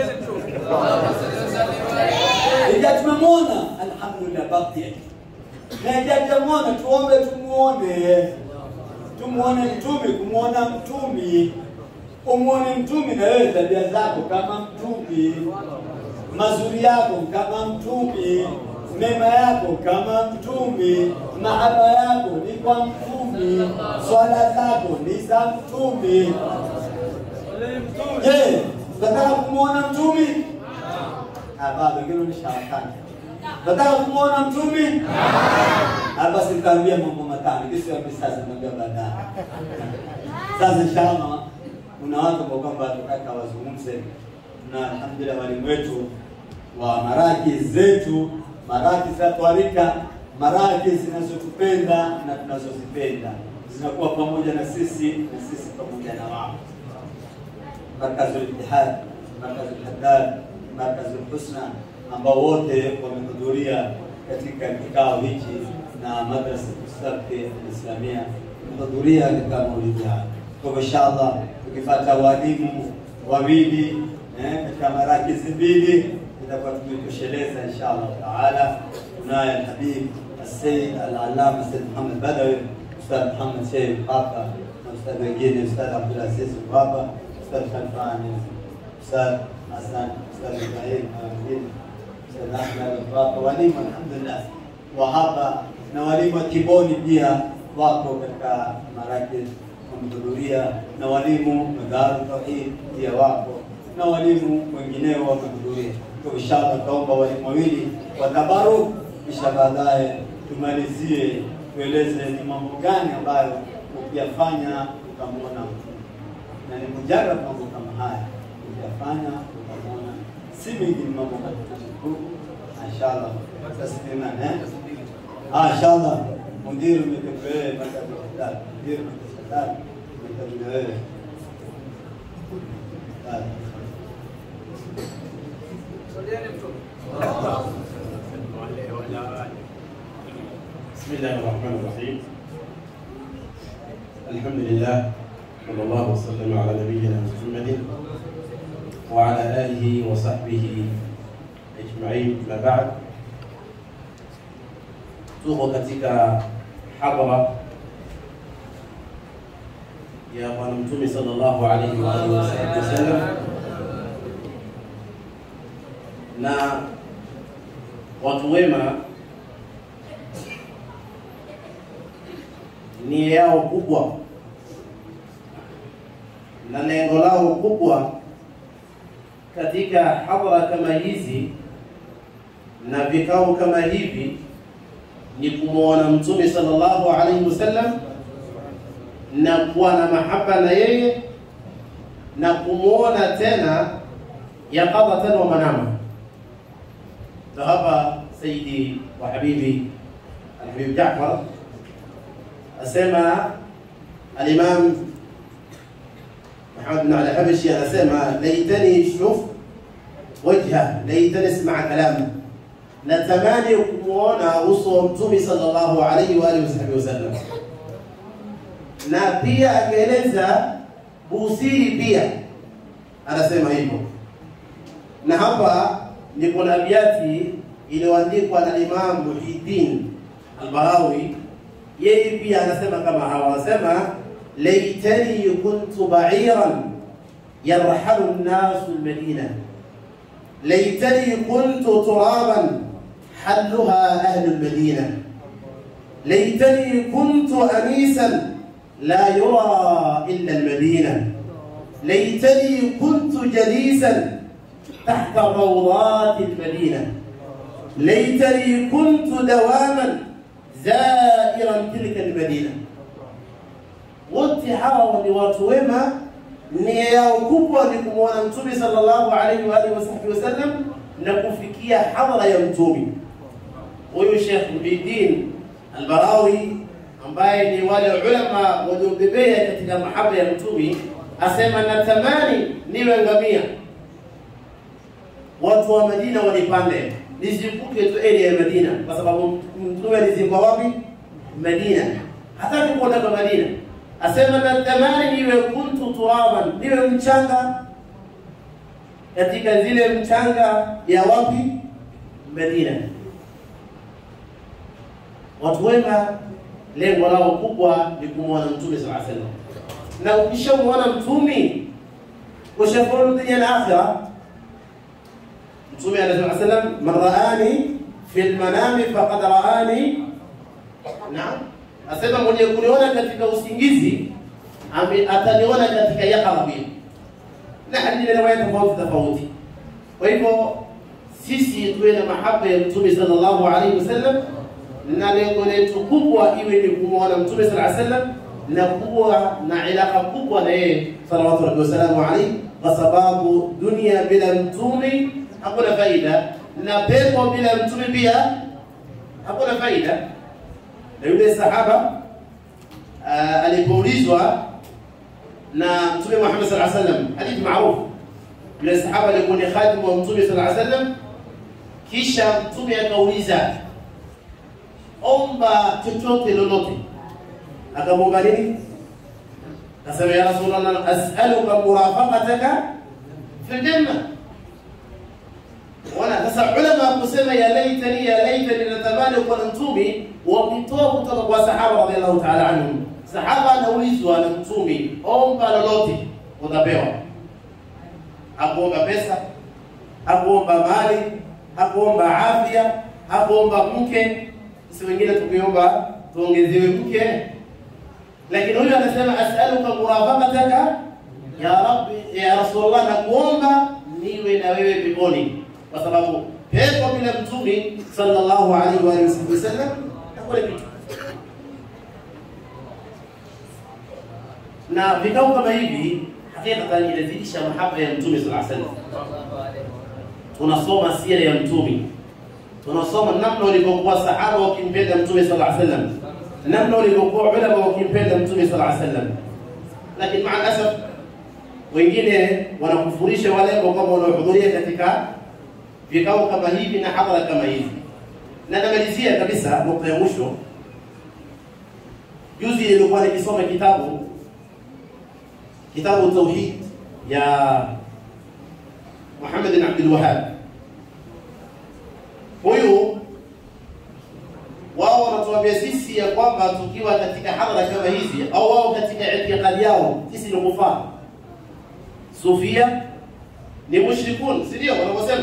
E: Ndio tumemuona, alhamdulillah baqi. Na ndio tumemuona, tuombe tumuone. Tumuone Mtume, kumuona Mtume. Umuone Mtume na wewe tabia zako kama Mtume. Mazuri yako kama Mtume, mema yako kama Mtume, mahaba yako ni kwa Mtume, swala zako ni za Mtume. Je, unataka kumuona Mtume? Ah, bado hilo ni shawakani. Unataka kumuona Mtume? Ah, basi nitaambia mambo matano kisha sasa nitaambia baadaye. Sasa inshallah kuna watu ambao kwamba tunataka wazungumze na alhamdulillah walimu wetu wa maraki zetu, maraki za twarika, maraki zinazotupenda na tunazozipenda, zinakuwa pamoja na sisi na sisi pamoja na wao. Markazul Ittihad, Markazul Haddad, Markazul Husna ambao wote wamehudhuria katika kikao hichi na madrasa Sabti al-Islamia wamehudhuria katika maulidi haya. Kwa inshallah tukifuata walimu wawili eh katika marakizi mbili itakuwa tumetosheleza inshallah taala. Tunaye Habib Sayyid al-Allama Sayyid Muhammad Badawi, Ustadh Muhammad Sheikh hapa na ustadh wengine, Ustadh Abdul Aziz hapa, Ustadh Khalfani, Ustadh Hasan, Ustadh Ibrahim na wengine, Ustadh Ahmed hapa, walimu alhamdulillah wa hapa na walimu wa Kiboni pia wako katika marakizi wamehudhuria, na walimu Madharu Tauhid pia wako na walimu wengineo wamehudhuria. Kwa inshallah tutaomba walimu wawili watabaru, kisha baadaye tumalizie tueleze ni mambo gani ambayo ukiyafanya utamwona Mtume, na ni mujarrad mambo kama haya ukiyafanya utamwona, si mingi mambo kama inshallah. Sasa tena eh ah inshallah mudiru mtembee mpaka hospitali, mudiru hospitali mtembee wewe.
A: بسم الله الرحمن الرحيم. الحمد لله صلى الله وسلم على نبينا محمد وعلى آله وصحبه أجمعين. ما بعد، tuko katika hadhara ya Bwana Mtume sallallahu alayhi wa alihi wasallam, na watu wema nia yao kubwa na lengo lao kubwa katika hadhara kama hizi na vikao kama hivi ni kumuona Mtume sallallahu alayhi wasallam na kuwa na mahaba na yeye na kumuona tena yaqadatan wa manama. Na hapa Sayyidi wa Habibi Al-Habib Jaafar asema, al-Imam Muhammad bin Ali Habashi anasema, laitani shuf wajha, laitani isma' kalama, natamani kumuona uso wa Mtume sallallahu alayhi wa alihi wasallam. Na pia akaeleza busiri pia anasema hivyo. Na hapa ndipo na abiyati iliyoandikwa na Imam Muhyiddin Al-Barawi, yeye pia anasema kama hawa, anasema laitani kuntu ba'iran yarhalu an-nas al-Madina, laitani kuntu turaban halluha ahlu al-Madina, laitani kuntu anisan لا يرى إلا المدينة، ليتني كنت جليسا تحت روضات المدينة، ليتني كنت دواما زائرا تلك المدينة. واتحاوا لواتوما نيا وكبوا لكم ونمتوبي صلى الله عليه وآله وصحبه وسلم نكفكيا حضر يمتوبي. ويو الشيخ محيدين البراوي ambaye ni wale ulama waliobebea katika mahaba ya Mtume asema, natamani niwe ngamia, watu wa Madina wanipande nisivuke tu area ya Madina, kwa sababu Mtume alizikwa wapi? Madina. Hataki kuondoka Madina. Asema natamani niwe kuntu turaban, niwe mchanga katika zile mchanga ya wapi? Madina. Watu wema lengo lao kubwa ni kumwona Mtume sallallahu alaihi wasallam. Na ukishamwona Mtume ushafaulu dunia na akhira. Mtume sallallahu alaihi wasallam, man raani fil manami faqad raani. Naam, asema mwenye kuniona katika usingizi ataniona katika yaqadhi. Na hadithi riwaya tofauti tofauti. Kwa hivyo sisi tuwe na mahaba ya Mtume sallallahu alaihi wasallam, na lengo letu kubwa iwe ni kumwona Mtume sallallahu alaihi wasallam na kuwa na ilaka kubwa na yeye sallallahu alaihi wasallam alayhi, kwa sababu dunia bila Mtume hakuna faida na pepo bila Mtume pia hakuna faida. Na yule sahaba alipoulizwa na Mtume Muhammad sallallahu alaihi wasallam, hadithi maarufu, yule sahaba alikuwa ni khadimu wa Mtume sallallahu alaihi wasallam, kisha Mtume akauliza, omba chochote lolote. Akamwomba nini? Akasema, ya Rasulullah, as'aluka murafaqataka fil janna. Wana sasa ulama kusema ya laitani ya laitani, natamani kwa Mtume, wamitoa kutoka kwa sahaba radhiallahu ta'ala anhum. Sahaba anaulizwa na Mtume, omba lolote utapewa. Hakuomba pesa, hakuomba mali, hakuomba afya, hakuomba mke. Sisi wengine tukiomba tuongezewe mke, lakini huyu anasema as'aluka murafaqataka ya Rabbi, ya Rasulullah, na kuomba niwe na wewe peponi, kwa sababu pepo bila Mtume sallallahu alaihi wa sallam hakuna kitu. Na vikao kama hivi hakika inazidisha mahaba ya Mtume sallallahu alaihi wasallam. Tunasoma sira ya Mtume, tunasoma namna walivyokuwa sahaba wakimpenda Mtume sallallahu alaihi wasallam, namna walivyokuwa ulama wakimpenda Mtume sallallahu alaihi wasallam. Lakini maa asaf wengine wanakufurisha wale ambao wanaohudhuria katika
F: vikao kama hivi na hadhara kama hivi. Na namalizia kabisa nukta ya mwisho. Juzi nilikuwa nikisoma kitabu kitabu Tauhid ya Muhammad bin Abdul Wahhab. Huyu wao wanatuambia sisi ya kwamba tukiwa katika hadhara kama hizi au wao katika itikadi yao sisi ni kufar. Sufia ni mushrikun, si ndio wanavyosema?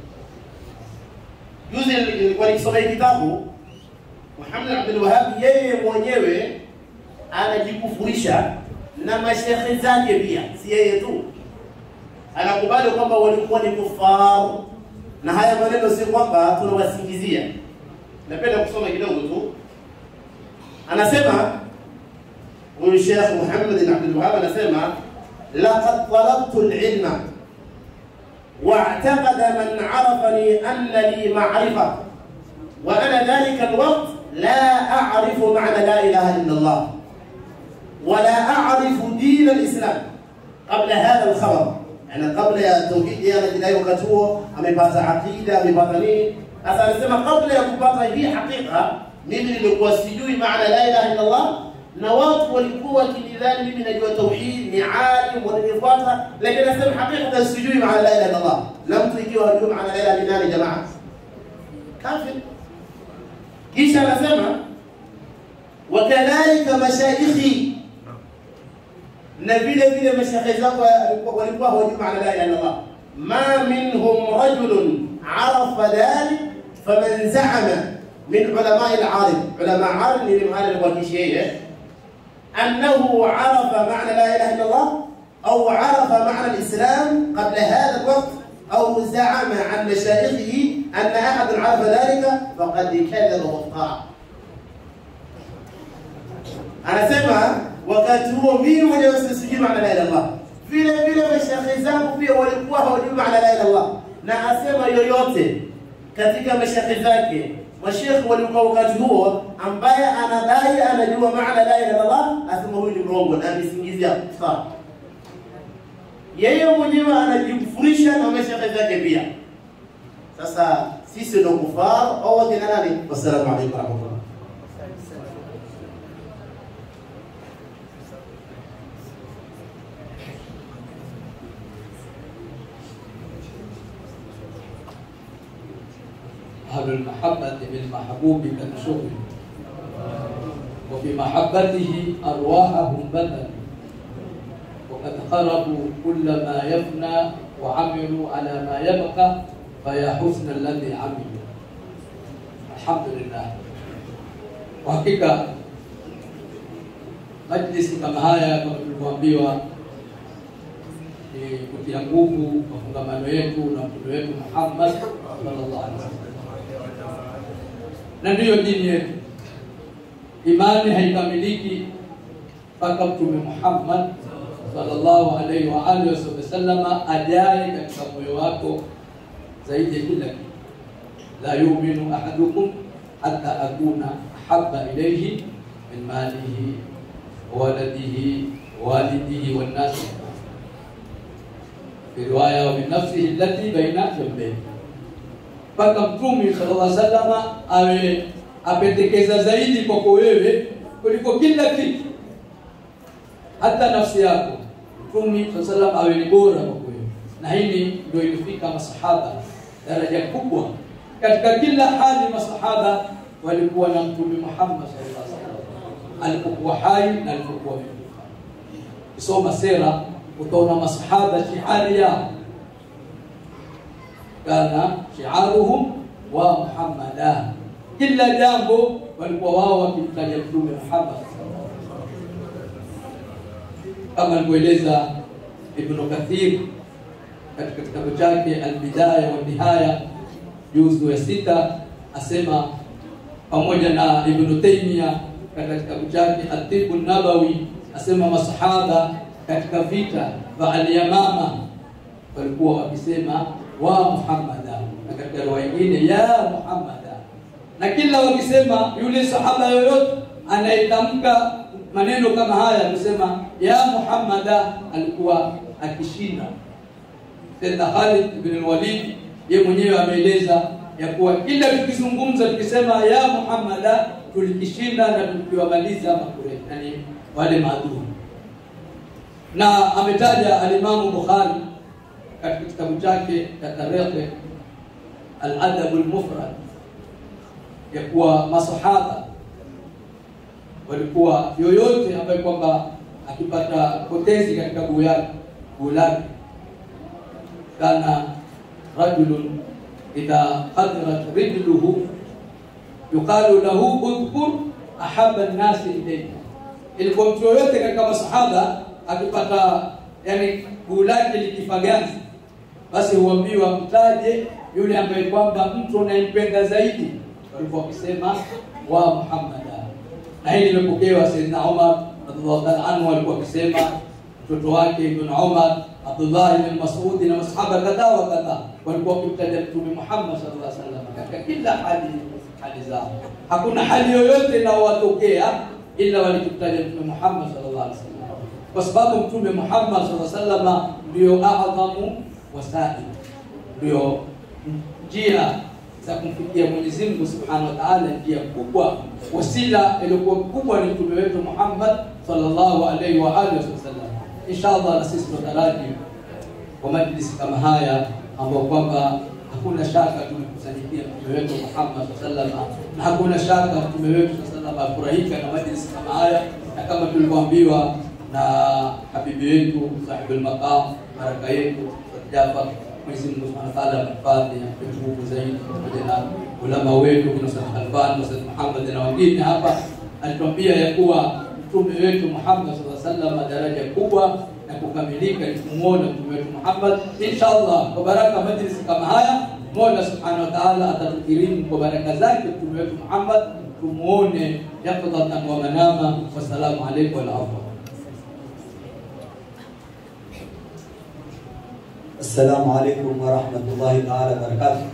F: Juzi nilikuwa nikisoma kitabu Muhammad bin Abdul Wahhab, yeye mwenyewe anajikufurisha na mashekhe zake pia, si yeye tu. Anakubali kwamba walikuwa ni kufar, na haya maneno si kwamba tunawasingizia. Napenda kusoma kidogo tu. Anasema huyu Sheikh Muhammad bin Abdul Wahhab anasema laqad talabtu al-ilma واعتقد من عرفني أن لي معرفة وأنا ذلك الوقت لا أعرف معنى لا إله إلا الله ولا أعرف دين الإسلام قبل هذا الخبر. يعني قبل التوحيد أنا كده يوكتوه أمبات عقيدة أمبات ليه أسأل قبل يكبات هي حقيقة mimi nilikuwa sijui maana la ilaha illa Allah, na watu walikuwa kinidhani mimi najua tauhid, ni alim wananifuata, lakini nasema hakika sijui maana la ilaha illa Allah. Na mtu ikiwa hajui maana la ilaha illa Allah, jamaa kafir. Kisha anasema wakadhalika mashaikhi, na vile vile mashaikhi zangu walikuwa hawajui maana la ilaha illa Allah. Ma minhum rajulun arafa dhalik faman za'ama من علماء العارض، علماء عارض اللي من هذا الوكيشية، أنه عرف معنى لا إله إلا الله أو عرف معنى الإسلام قبل هذا الوقت أو زعم عن مشايخه أن أحد عرف ذلك فقد كذب وافترى. أنا سمع وكانت هو مين وجه سجين معنى لا إله إلا الله. vile vile mashekhe zangu pia walikuwa hawajui maana la ilaha illa Allah, na asema yoyote katika mashekhe zake mashekhe walikuwa wakati huo ambaye anadai anajua maana la ilaha illa Allah, asema huyu ni mrongo na amesingizia sawa. Yeye mwenyewe anajikufurisha na mashekhe zake pia. Sasa sisi ndio kufar au wakina nani? Wassalamu alaykum wa rahmatullah.
G: أهل المحبة بالمحبوب كالشغل وفي محبته أرواحهم بدل وقد خربوا كل ما يفنى وعملوا على ما يبقى فيا حسن الذي عملوا. الحمد لله. وحقيقة majlisi kama haya kama tulivyoambiwa ni kutia nguvu mafungamano yetu na mtume wetu Muhammad sallallahu alaihi wasallam, na ndiyo dini yetu. Imani haikamiliki mpaka mtume Muhammad sallallahu alaihi wa alihi wasallam ajaye katika moyo wako zaidi ya kila kitu. La yu'minu ahadukum hatta akuna ahabba ilayhi min malihi waladihi walidihi wan nas fi riwaya wa min nafsihi allati baina jambayhi. Mpaka mtume sallallahu alaihi wasallam awe apetekeza zaidi kwako wewe kuliko kila kitu, hata nafsi yako. Mtume sallallahu alaihi wasallam awe ni bora kwako wewe, na hili ndio ilifika masahaba daraja kubwa. Katika kila hali masahaba walikuwa na mtume Muhammad sallallahu alaihi wasallam alipokuwa hai na alipokuwa amekufa. Kusoma sera utaona masahaba shiari yao kana shiaruhum wa Muhammada, kila jambo walikuwa wao wakimtaja mtume Muhammad, kama alivyoeleza Ibn Kathir katika kitabu chake Al-Bidaya wa Nihaya juzu ya sita, asema pamoja na Ibn Taymiyyah katika kitabu chake At-Tibb an-Nabawi, asema masahaba katika vita vya Al-Yamama walikuwa wakisema wa Muhammada, na katika riwaya nyingine ya Muhammada, na kila wakisema yule sahaba yoyote anayetamka maneno kama haya kusema ya Muhammada alikuwa akishinda. Sayyidina Khalid ibn al-Walid yeye mwenyewe ameeleza ya kuwa kila tukizungumza tukisema ya Muhammada tulikishinda na tukiwamaliza makure, yani wale maadui. Na ametaja al-Imam Bukhari katika kitabu chake Tarikh al-Adab al-Mufrad ya kuwa masahaba walikuwa yoyote ambaye kwamba akipata potezi katika guu yake guu lake, kana rajulun idha qadrat rijluhu yuqalu lahu udhkur ahabba an-nas ilayka. Ilikuwa mtu yoyote katika masahaba akipata yani guu lake likifagazi, basi huambiwa mtaje yule ambaye kwamba mtu anayempenda zaidi. Walikuwa wakisema wa Muhammad. Na hili limepokewa Sayyidina Umar radhiallahu ta'ala anhu, alikuwa akisema mtoto wake Ibn Umar, Abdullah ibn Mas'ud na masahaba kadhaa wa kadhaa walikuwa wakimtaja Mtume Muhammad sallallahu alaihi wasallam katika kila hali hali zao. Hakuna hali yoyote inayowatokea ila walikimtaja Mtume Muhammad sallallahu alaihi wasallam, kwa sababu Mtume Muhammad sallallahu alaihi wasallam ndio a'dhamu wasail, ndio njia za kumfikia Mwenyezi Mungu Subhanahu wa Ta'ala, njia kubwa. Wasila iliyokuwa kubwa ni mtume wetu Muhammad sallallahu alaihi wa alihi wasallam. Inshallah na sisi tutaraji kwa majlisi kama haya ambao kwamba hakuna shaka tumekusanyikia mtume wetu Muhammad sallallahu alaihi wasallam, na hakuna shaka mtume wetu sallallahu alaihi wasallam afurahika na majlisi kama haya, na kama tulivyoambiwa na habibi wetu sahibul maqam baraka yetu Jafar, Mwenyezi Mungu Subhanahu wa Ta'ala amhifadhi na kumtukuza zaidi, pamoja na ulama wetu kuna Sayyid Alban na Sayyid Muhammad na wengine hapa. Alituambia ya kuwa mtume wetu Muhammad sallallahu alaihi wasallam daraja kubwa na kukamilika ni kumuona mtume wetu Muhammad. Inshallah kwa baraka majlisi kama haya, Mola Subhanahu wa Ta'ala atatukirimu kwa baraka zake mtume wetu Muhammad, tumuone yaqdatan wa manama. Wassalamu alaykum wa rahmatullahi.
E: Assalamu alaikum wa rahmatullahi ta'ala wa barakatuh.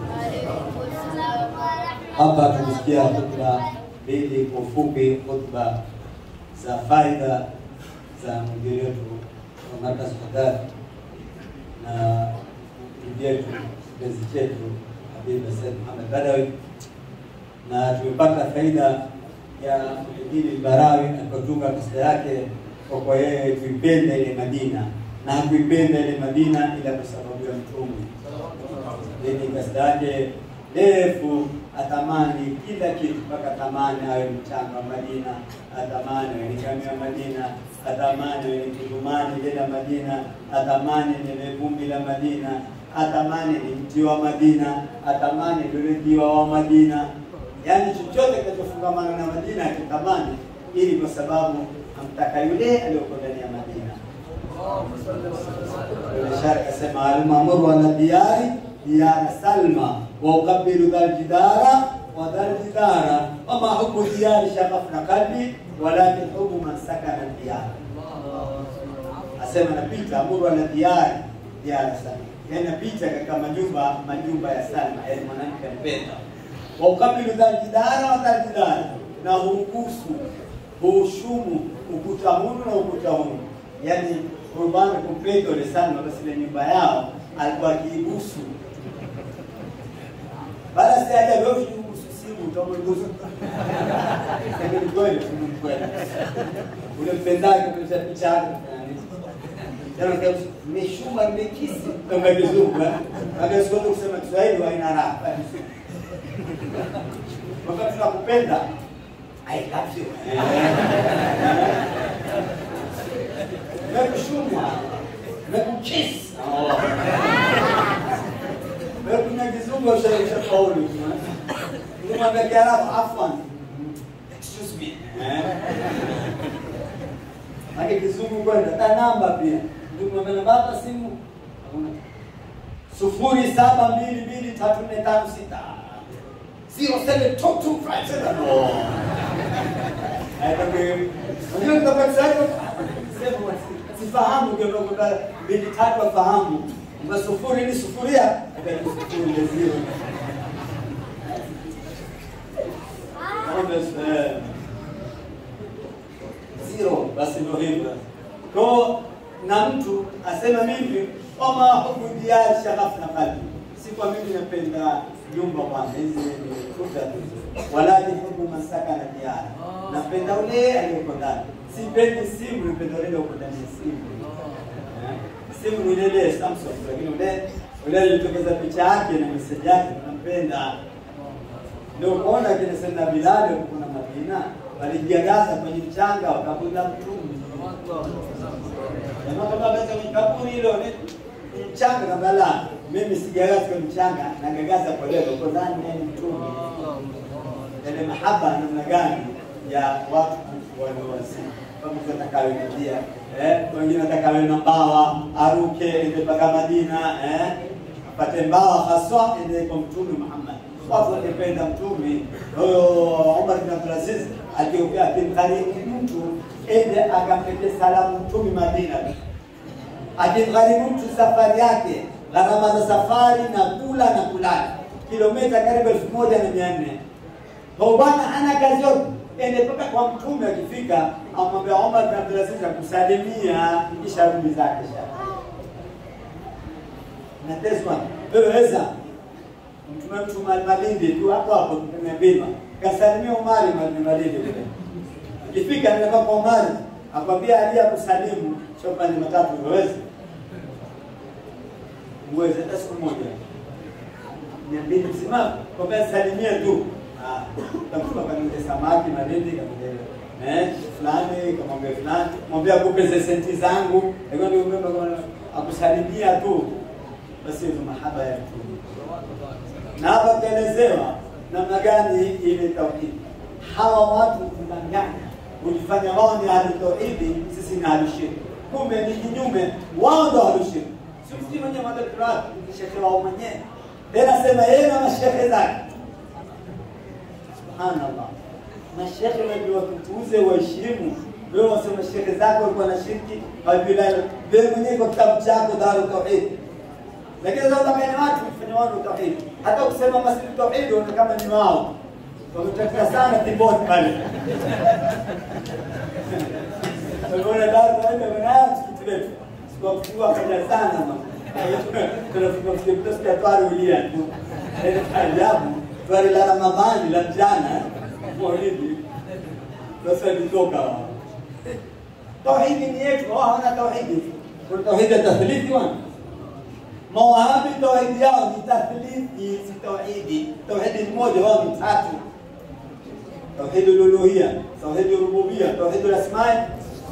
E: Hapa tunasikia hotuba mbili kwa ufupi, hotuba za faida za mgeni wetu wa Markaz Qadar na ndugu yetu kipenzi chetu Habib Said Muhammad Badawi, na tumepata faida ya Mhidini Barawi akatunga kisa yake kwa kwa yeye tuipende ile Madina, na hakuipenda ile Madina ila kwa sababu ya mtume. Ile kisa yake ndefu, atamani kila kitu, mpaka tamani awe mchanga wa Madina, atamani awe ngamia wa Madina, atamani awe kidumani ile Madina, atamani ile vumbi la Madina, atamani ni mti wa Madina, atamani ile jiwa wa Madina. Yani chochote kinachofungamana na Madina akitamani, ili kwa sababu amtaka yule aliyoko ndani ya Madina. Shari kasema al-mamuru ala diyari diyara salma wa ukabiru dhal jidara wa dhal jidara wa ma hubu diyari shaqafna qalbi walakin hubu man sakana diyara. Asema napita amuru ala diyari diyara salma, yani napita katika majumba majumba ya Salma, yani mwanamke mpenda. Wa ukabiru dhal jidara wa dhal jidara, na hukusu hushumu ukuta hunu na ukuta hunu, yani Rubana kumpeto ile Salma, basi ile nyumba yao alikuwa akiibusu. Baada si aje wewe kubusu simu utamubusu. Ndio kweli, ndio kweli. Ule mpendaji kwa picha yake. Jana kama nimeshuma nimekisi kama kizungu, baada sio kusema Kiswahili haina raha. Wakati tunakupenda haikapsi. Mekushuma, mekukiss. Mekuna kizungu wa sharisha faulu. Ndio mbekiara afwan. Excuse me. Haki kizungu kwenda ta namba pia. Ndio mbona baba simu? Sufuri saba mbili mbili tatu nne tano sita. Zero seven two two five seven. No. Hapo ndio ndio kwa sababu sema sifahamu ndio kwa mbili tatu afahamu. Kwa sufuri ni sufuria, ndio sufuri ni zero. Zero basi ndio hivyo. Kwa na mtu asema mimi kama hukudiacha ghafla kali. si kwa mimi napenda nyumba kwanza, hizi ni kuta tu, wala ni hubu masaka na diara. Napenda ule aliyoko ndani, sipendi simu, napenda ule uko ndani ya simu. Simu ni ile Samsung, lakini ule ule alitokeza picha yake na message yake nampenda. Ndio kuona kile sana Bilal kuna Madina walijiagaza kwenye mchanga wakabula mtume. Jamaa kama basi kwenye kaburi hilo ni mchanga kabla. Mimi sijagaza kwenye mchanga, nagagaza kwa leo kwa ndani ni mtume. Ile mahaba namna gani ya watu wanaowasi. Kama tutakayojia eh wengine watakawe na mbawa aruke ende mpaka Madina eh apate mbawa haswa ende kwa mtume Muhammad. Watu wakipenda mtume. Huyo Umar bin Abdul Aziz akiongea akimkarimu mtu ende akampeleka salamu mtume Madina. Akimkarimu mtu safari yake, gharama za safari na kula na kulala kilomita karibu elfu moja na mia nne. Kwa bwana hana kazi yote. Ende mpaka kwa mtume akifika amwambia Umar bin Abdul Aziz akusalimia kisha rudi zake shaka. Na teswa weza mtume mtu Malindi tu hapo hapo tumeambiwa kasalimia Umar bin Malindi kule. Akifika ndio kwa Umar akwambia alia kusalimu chopa ni matatu weza. Uweze hata siku moja. Niambie msimamo kwa salimia tu. Tafuta kanunue samaki Malindi kamwambia eh fulani kamwambia fulani mwambie akupe senti zangu ndio ndio akusalimia tu basi hizo mahaba ya mtume. Na hapa tuelezewa namna gani ile tauhid. Hawa watu kudanganya kujifanya wao ni ahli tauhid, sisi ni ahli shirk. Kumbe ni kinyume, wao ndio ahli shirk. Sisi mwenyewe madaktari shekhe wao mwenyewe tena sema yeye na mashekhe zake. Subhanallah. Mashekhe ndio watuuze waheshimu. Wewe wasema shekhe zako walikuwa na shirki, bila wewe mwenyewe kwa kitabu chako Daru Tauhid. Lakini sasa kama ni watu kufanya wao tauhid, hata ukisema masjid tauhid ni kama ni wao. Wametaka sana tibot pale. Tunaona Daru Tauhid wanaanza kutiletu. Sio kufua kaja sana mama. Tunafika kusikia twari ulia tu. Ajabu. Twari la Ramadhani la jana maulidi. Sasa nitoka. Tauhid ni yetu, wao hawana tauhid. Kuna tauhid ya tathlithi wana. Mawahabi tauhid yao ni tathlithi, si tauhidi. Tauhidi mmoja wao ni tatu. Tauhid uluhiyya, tauhid rububiyya, tauhid al-asma'.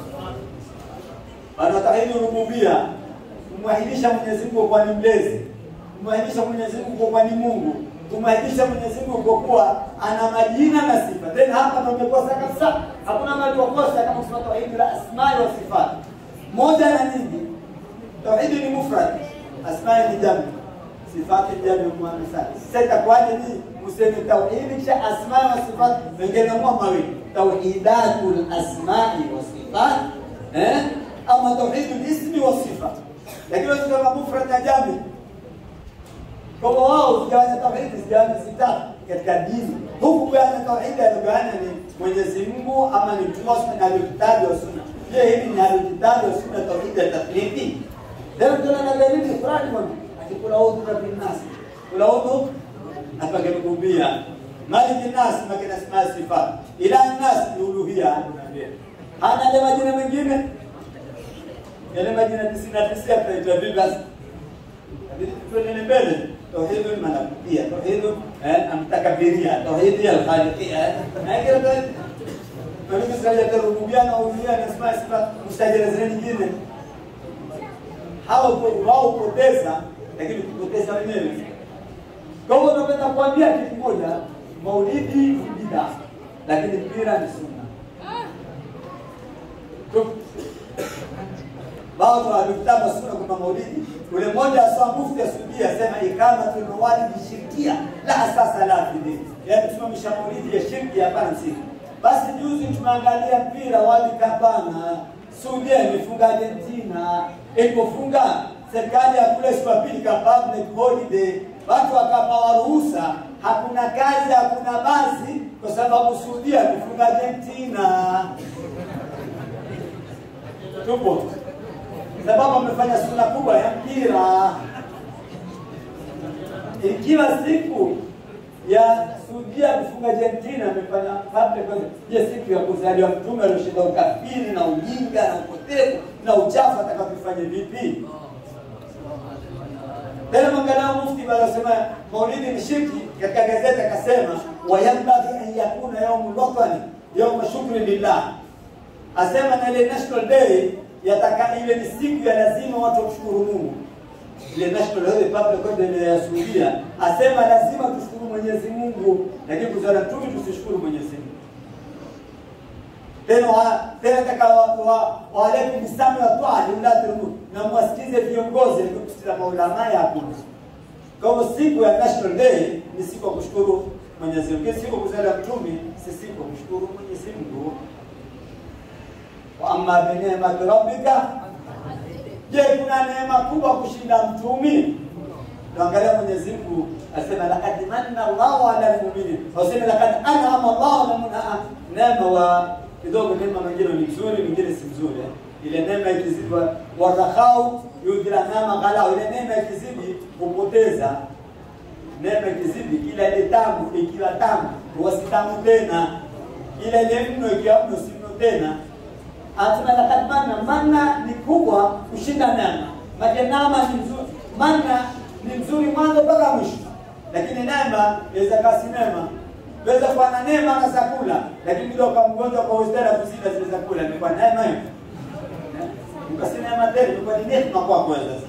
E: Ana tauhid rububiyya, kumwahilisha Mwenyezi Mungu kwa ni mlezi. Kumwahilisha Mwenyezi Mungu kwa ni Mungu. Kumwahilisha Mwenyezi Mungu kwa kuwa ana majina na sifa. Tena hapa ndio umekosa kabisa. Hakuna mahali ukosa kama kusema tauhid al-asma' wa sifat. Moja na nyingi. Tauhid ni mufrad. Asma ni jamu, sifati jamu muanasa. Sasa kwaje ni museme tauhid kisha asma wa sifat wengine mwa mawili. Tauhidatul asma'i wa sifat, eh? Ama tauhidul ismi wa sifat. Lakini kama mufrad na jamu. Kwa wao sijana tauhid sijana sita katika dini. Huku kwa tauhid alogana ni Mwenyezi Mungu ama ni Mtume na kitabu wa sunna. Je, hili ni kitabu wa sunna tauhid ya taklidi? Leo tunaona dalili fulani bwana. Akikula udhu na binnas. Kula udhu atakayerumbia. Mali binnas makina asma sifat. Ila nas uluhiyya anambia. Hana ile majina mengine. Yale majina tisini na tisa yataitwa bibas. Kabidi tuende mbele. Tauhidul malakutia, tauhidul amtakabiria, tauhidul khaliqia. Na hiyo ndio ndio sasa rububia na uluhiyya na asma sifat mustajira zile nyingine. Hao wao poteza lakini kupoteza wenyewe. Kwa hiyo tunapenda kuambia kitu kimoja, maulidi ni bid'a lakini mpira ni sunna. Baadhi wa vitabu sunna kwa maulidi, ule mmoja aswa mufti asudia sema ikamatul mawalid shirkia la asasa la dini. Yaani tusimamisha maulidi ya shirki hapana msingi. Basi juzi tumeangalia mpira World Cup na Sudia imefunga Argentina. Ilipofunga serikali ya kule Swahili ka public holiday, watu wakapawa ruhusa, hakuna kazi, hakuna basi kwa sababu Sudia imefunga Argentina. Tupo. Sababu amefanya sunna kubwa ya mpira. ikiwa siku ya Saudia kufunga Argentina amefanya public kwanza, je, siku ya kuzaliwa mtume aliyoshinda ukafiri na ujinga na upotevu na uchafu atakapofanya vipi? Tena mwangalia mufti anasema maulidi ni shirki, katika gazeti akasema wayambaghi an yakuna yawmul watani yawm shukri lillah. Asema na ile national day yataka ile ni siku ya lazima watu washukuru Mungu. Ile national day public holiday ya Saudia asema lazima tushukuru Mwenyezi Mungu, lakini kuzana tu tusishukuru Mwenyezi Mungu. Tena tena taka wa wale msamo wa toa ndio na mwasikize viongozi ndio kusikiza maulama yako. Kwa siku ya national day ni siku ya kushukuru Mwenyezi Mungu. Siku kuzaliwa mtume si siku kushukuru Mwenyezi Mungu. Wa amma bi ni'mati rabbika, je, kuna neema kubwa kushinda mtume? Tuangalia Mwenyezi Mungu asema laqad manna Allahu 'ala al-mu'minin. Wasema laqad an'ama Allahu 'ala neema wa kidogo neema nyingine ni nzuri, nyingine si nzuri. Ile neema ikizidi warakhau yudira neema ghala, ile neema ikizidi kupoteza. Neema ikizidi kila ile tamu ikiwa tamu wasitamu tena, ile ile mno ikiwa mno si mno tena. Asema laqad manna, manna ni kubwa kushinda neema. Maana ni nzuri, manna ni nzuri mwanzo mpaka mwisho, lakini neema inaweza kasi neema. Weza kuwa na neema na chakula, lakini ndio kama mgonjwa kwa hospitali kuzida zile chakula ni kwa neema hiyo. Ukasema neema tena kwa ni neema kwa kwa sasa.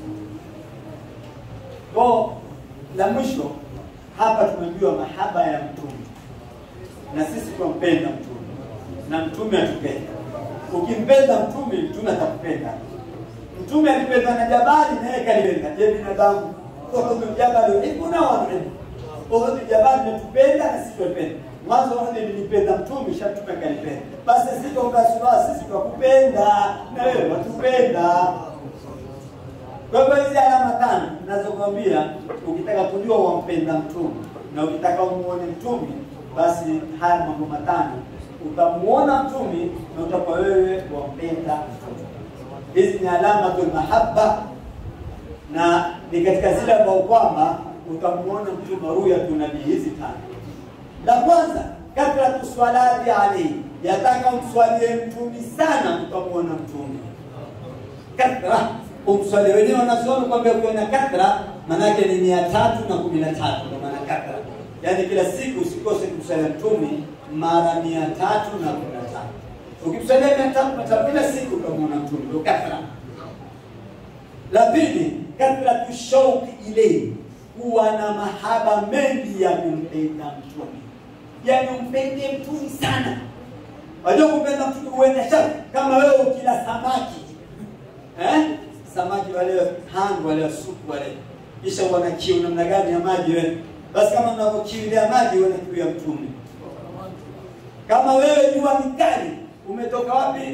E: Kwa la mwisho hapa tumeambiwa mahaba ya mtume. Na sisi tunampenda mtume. Na mtume atupenda. Ukimpenda mtume, mtume atakupenda. Mtume alipenda na jabali na yeye kalipenda. Je, binadamu kwa jabali ibuna wa nini? Uhud jabali natupenda na sisi tupenda. Mwanzo wale nilipenda mtume, shatupenda kalipenda. Basi sisi tungasema sisi tukupenda na wewe watupenda. Kwa hivyo hizi alama tano ninazokuambia, ukitaka kujua wampenda mtume na ukitaka umuone mtume, basi haya mambo matano utamuona mtume na utakuwa wewe wampenda mtume. Hizi ni alama za mahabba na ni katika zile ambao kwamba utamuona mtume ruya tunabii hizi tano. La kwanza, kathratu swalati alayhi, yataka umswalie mtume sana utamuona mtume. Kathra umswalie, wenyewe wanasoma kwamba ukiona kathra maana yake ni mia tatu na kumi na tatu ndio maana kathra. Yaani kila siku usikose kumswalia mtume mara mia tatu na kumi na tatu. Ukimswalia mia tatu na tatu kila siku utamuona mtume, ndio kathra. La pili, kathratu shauqi ilayhi, kuwa na mahaba mengi ya kumpenda mtume. Yaani umpende mtume sana. Wajua kumpenda mtume uende shaka kama wewe ukila samaki. Eh? Samaki wale hangu wale supu wale. Kisha wana kiu namna gani ya maji wewe? Basi kama unavyokiulia maji wewe kiu ya mtume. Kama wewe jua mikali, umetoka wapi?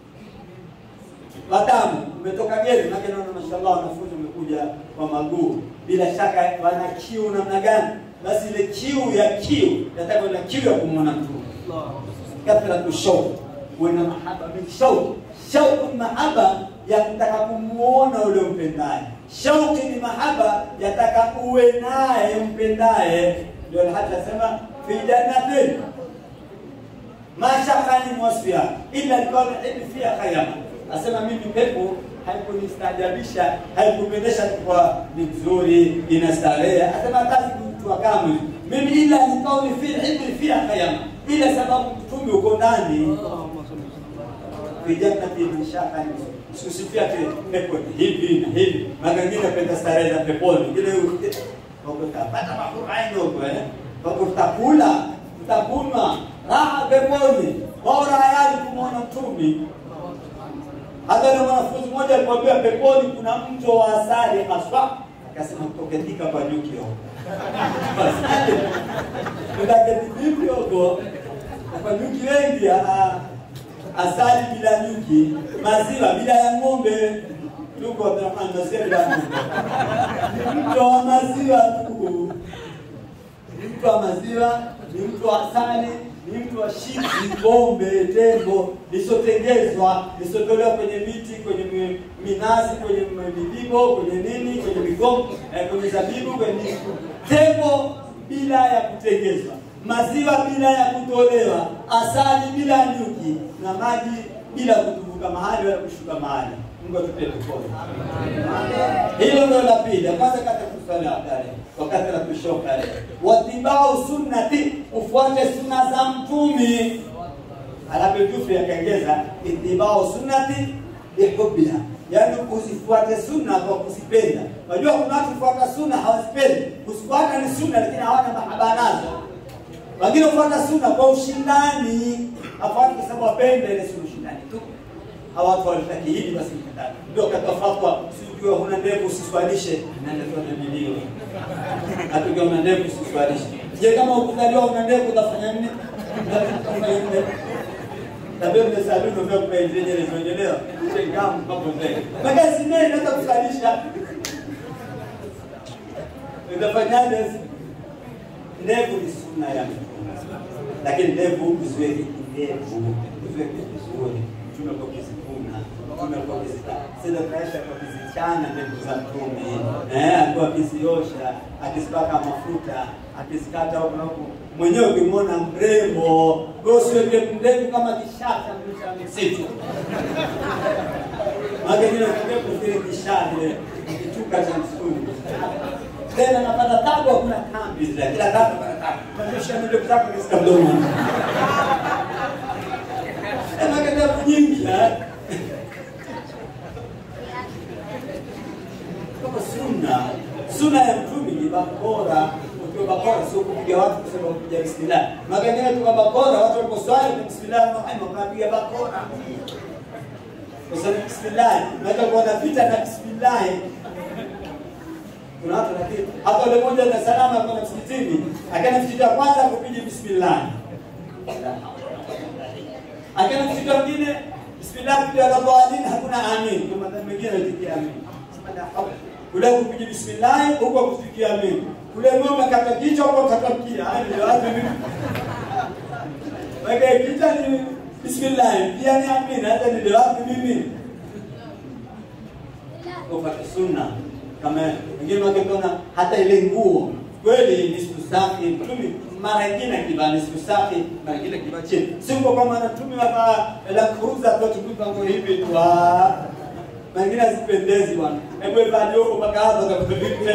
E: Watamu, umetoka Gere, maana naona mashallah wanafunzi wamekuja kwa maguu. Bila shaka wana kiu namna gani? Basi ile kiu ya kiu, nataka na kiu ya kumwona mtume. Kathratu shauq, wana mahaba mingi. Shauq, shauq mahaba ya kutaka kumuona ule mpendaye. Shauq ni mahaba yataka uwe naye mpendaye. Ndio hata sema fi jannatin ma shaqani wasfiha illa alqawm fiha khayama. Asema mimi pepo haikunistajabisha, haikupendesha kwa ni nzuri, ina starehe. Asema kazi mtu akamwe. Mimi ila nikaoni fi hibri fi khayama. Ila sababu mtume uko ndani. Vijana pia mshaka ni usisifia pepo hivi na hivi. Maana mimi napenda starehe za peponi. Ile ukipata mafurahi ndogo eh. Bado utakula, utakunywa, raha peponi. Bora hayali kumuona mtume. Hata na mwanafunzi mmoja alikwambia peponi kuna mto wa asali haswa, akasema kutoketika kwa nyuki huko. Basi ndio vipi huko? Kwa nyuki wengi asali bila nyuki, maziwa bila ya ng'ombe. Yuko Abdurrahman maziwa bila ng'ombe. Mto wa maziwa tu. Mto wa maziwa, ni mto wa asali, ni mtu wa shirki, pombe, tembo, lisotengezwa, lisotolewa kwenye miti, kwenye minazi, kwenye mibibo, kwenye nini, kwenye migomba, eh, kwenye zabibu, kwenye tembo bila ya kutengezwa, maziwa bila ya kutolewa, asali bila nyuki, na maji bila kutubuka mahali wala kushuka mahali. Mungu atupe mkono. Hilo ndio la pili. Kwanza kata kusala kale, wakati la kushoka kale. Watibau sunnati, ufuate sunna za mtume. Alafu Jufi akaongeza itibau sunnati bihubbiha. Yaani usifuate sunna kwa kusipenda. Unajua kuna watu kufuata sunna hawazipendi. Kusifuata ni sunna lakini hawana mahaba nazo. Wengine hufuata sunna kwa ushindani. Hafuati kwa sababu wapende ile sunna ushindani tu. Hawa watu walitaki hili basi mkataka. Ndio katafatwa sijui huna ndevu usiswalishe na ndio tunabiliwa. Hatukiwa na ndevu usiswalishe. Je, kama ukizaliwa una ndevu utafanya nini? Utafanya nini? Tabia ni saluni ndio kwa engineer zinaendelea. Chengamu hapo mbele. Magazi nene hata kuswalisha. Utafanyaje? Ndevu ni sunna ya Mtume. Lakini ndevu usiweke ndevu, usiweke vizuri. Mtume kwa kizikuna, Mtume kwa kizita. Sasa kaisha kwa kizichana ndevu za Mtume. Eh, alikuwa akiziosha, akizipaka mafuta, akizikata huko na huko. Mwenyewe ukimwona mrembo, wewe usiweke ndevu kama kishaka mlisha msitu. Mageni wanakuja kufiri kishaka, kichuka cha msituni. Tena napata tabu hakuna kambi zile. Kila tabu pana tabu. Manisha ndio kutaka kusikia mdomo. Ema kitabu nyingi eh. Kama sunna, sunna ya Mtume ni bakora. Ukiwa bakora sio kupiga watu kusema kupiga bismillah. Mageni wetu kama bakora watu waliposwali na bismillah Muhammad wanapiga bakora. Kwa sababu bismillah, unataka kuona vita na bismillah. Kuna watu lakini hata yule mmoja na salama kwa msikitini, akaenda msikiti wa kwanza kupiga bismillah. Akaenda msikiti mwingine bismillah bila dhalin hakuna amin. Kama dhambi mwingine atikia amin. Kule kupiga bismillah huko kufikia amin. Kule mmoja kata kichwa huko katamkia. Hadi ndio watu mimi. Wake kichwa ni bismillah, pia ni amin. Hata ndio watu mimi. Kwa sunna kama wengine wakiona hata ile nguo kweli ni safi Mtume mara nyingine kibani safi mara nyingine kiba chini sio kama Mtume hapa la kuruza kwa tukupa nguo hivi tu mara nyingine zipendezi bwana hebu vadio mpaka hapo kwa kupiga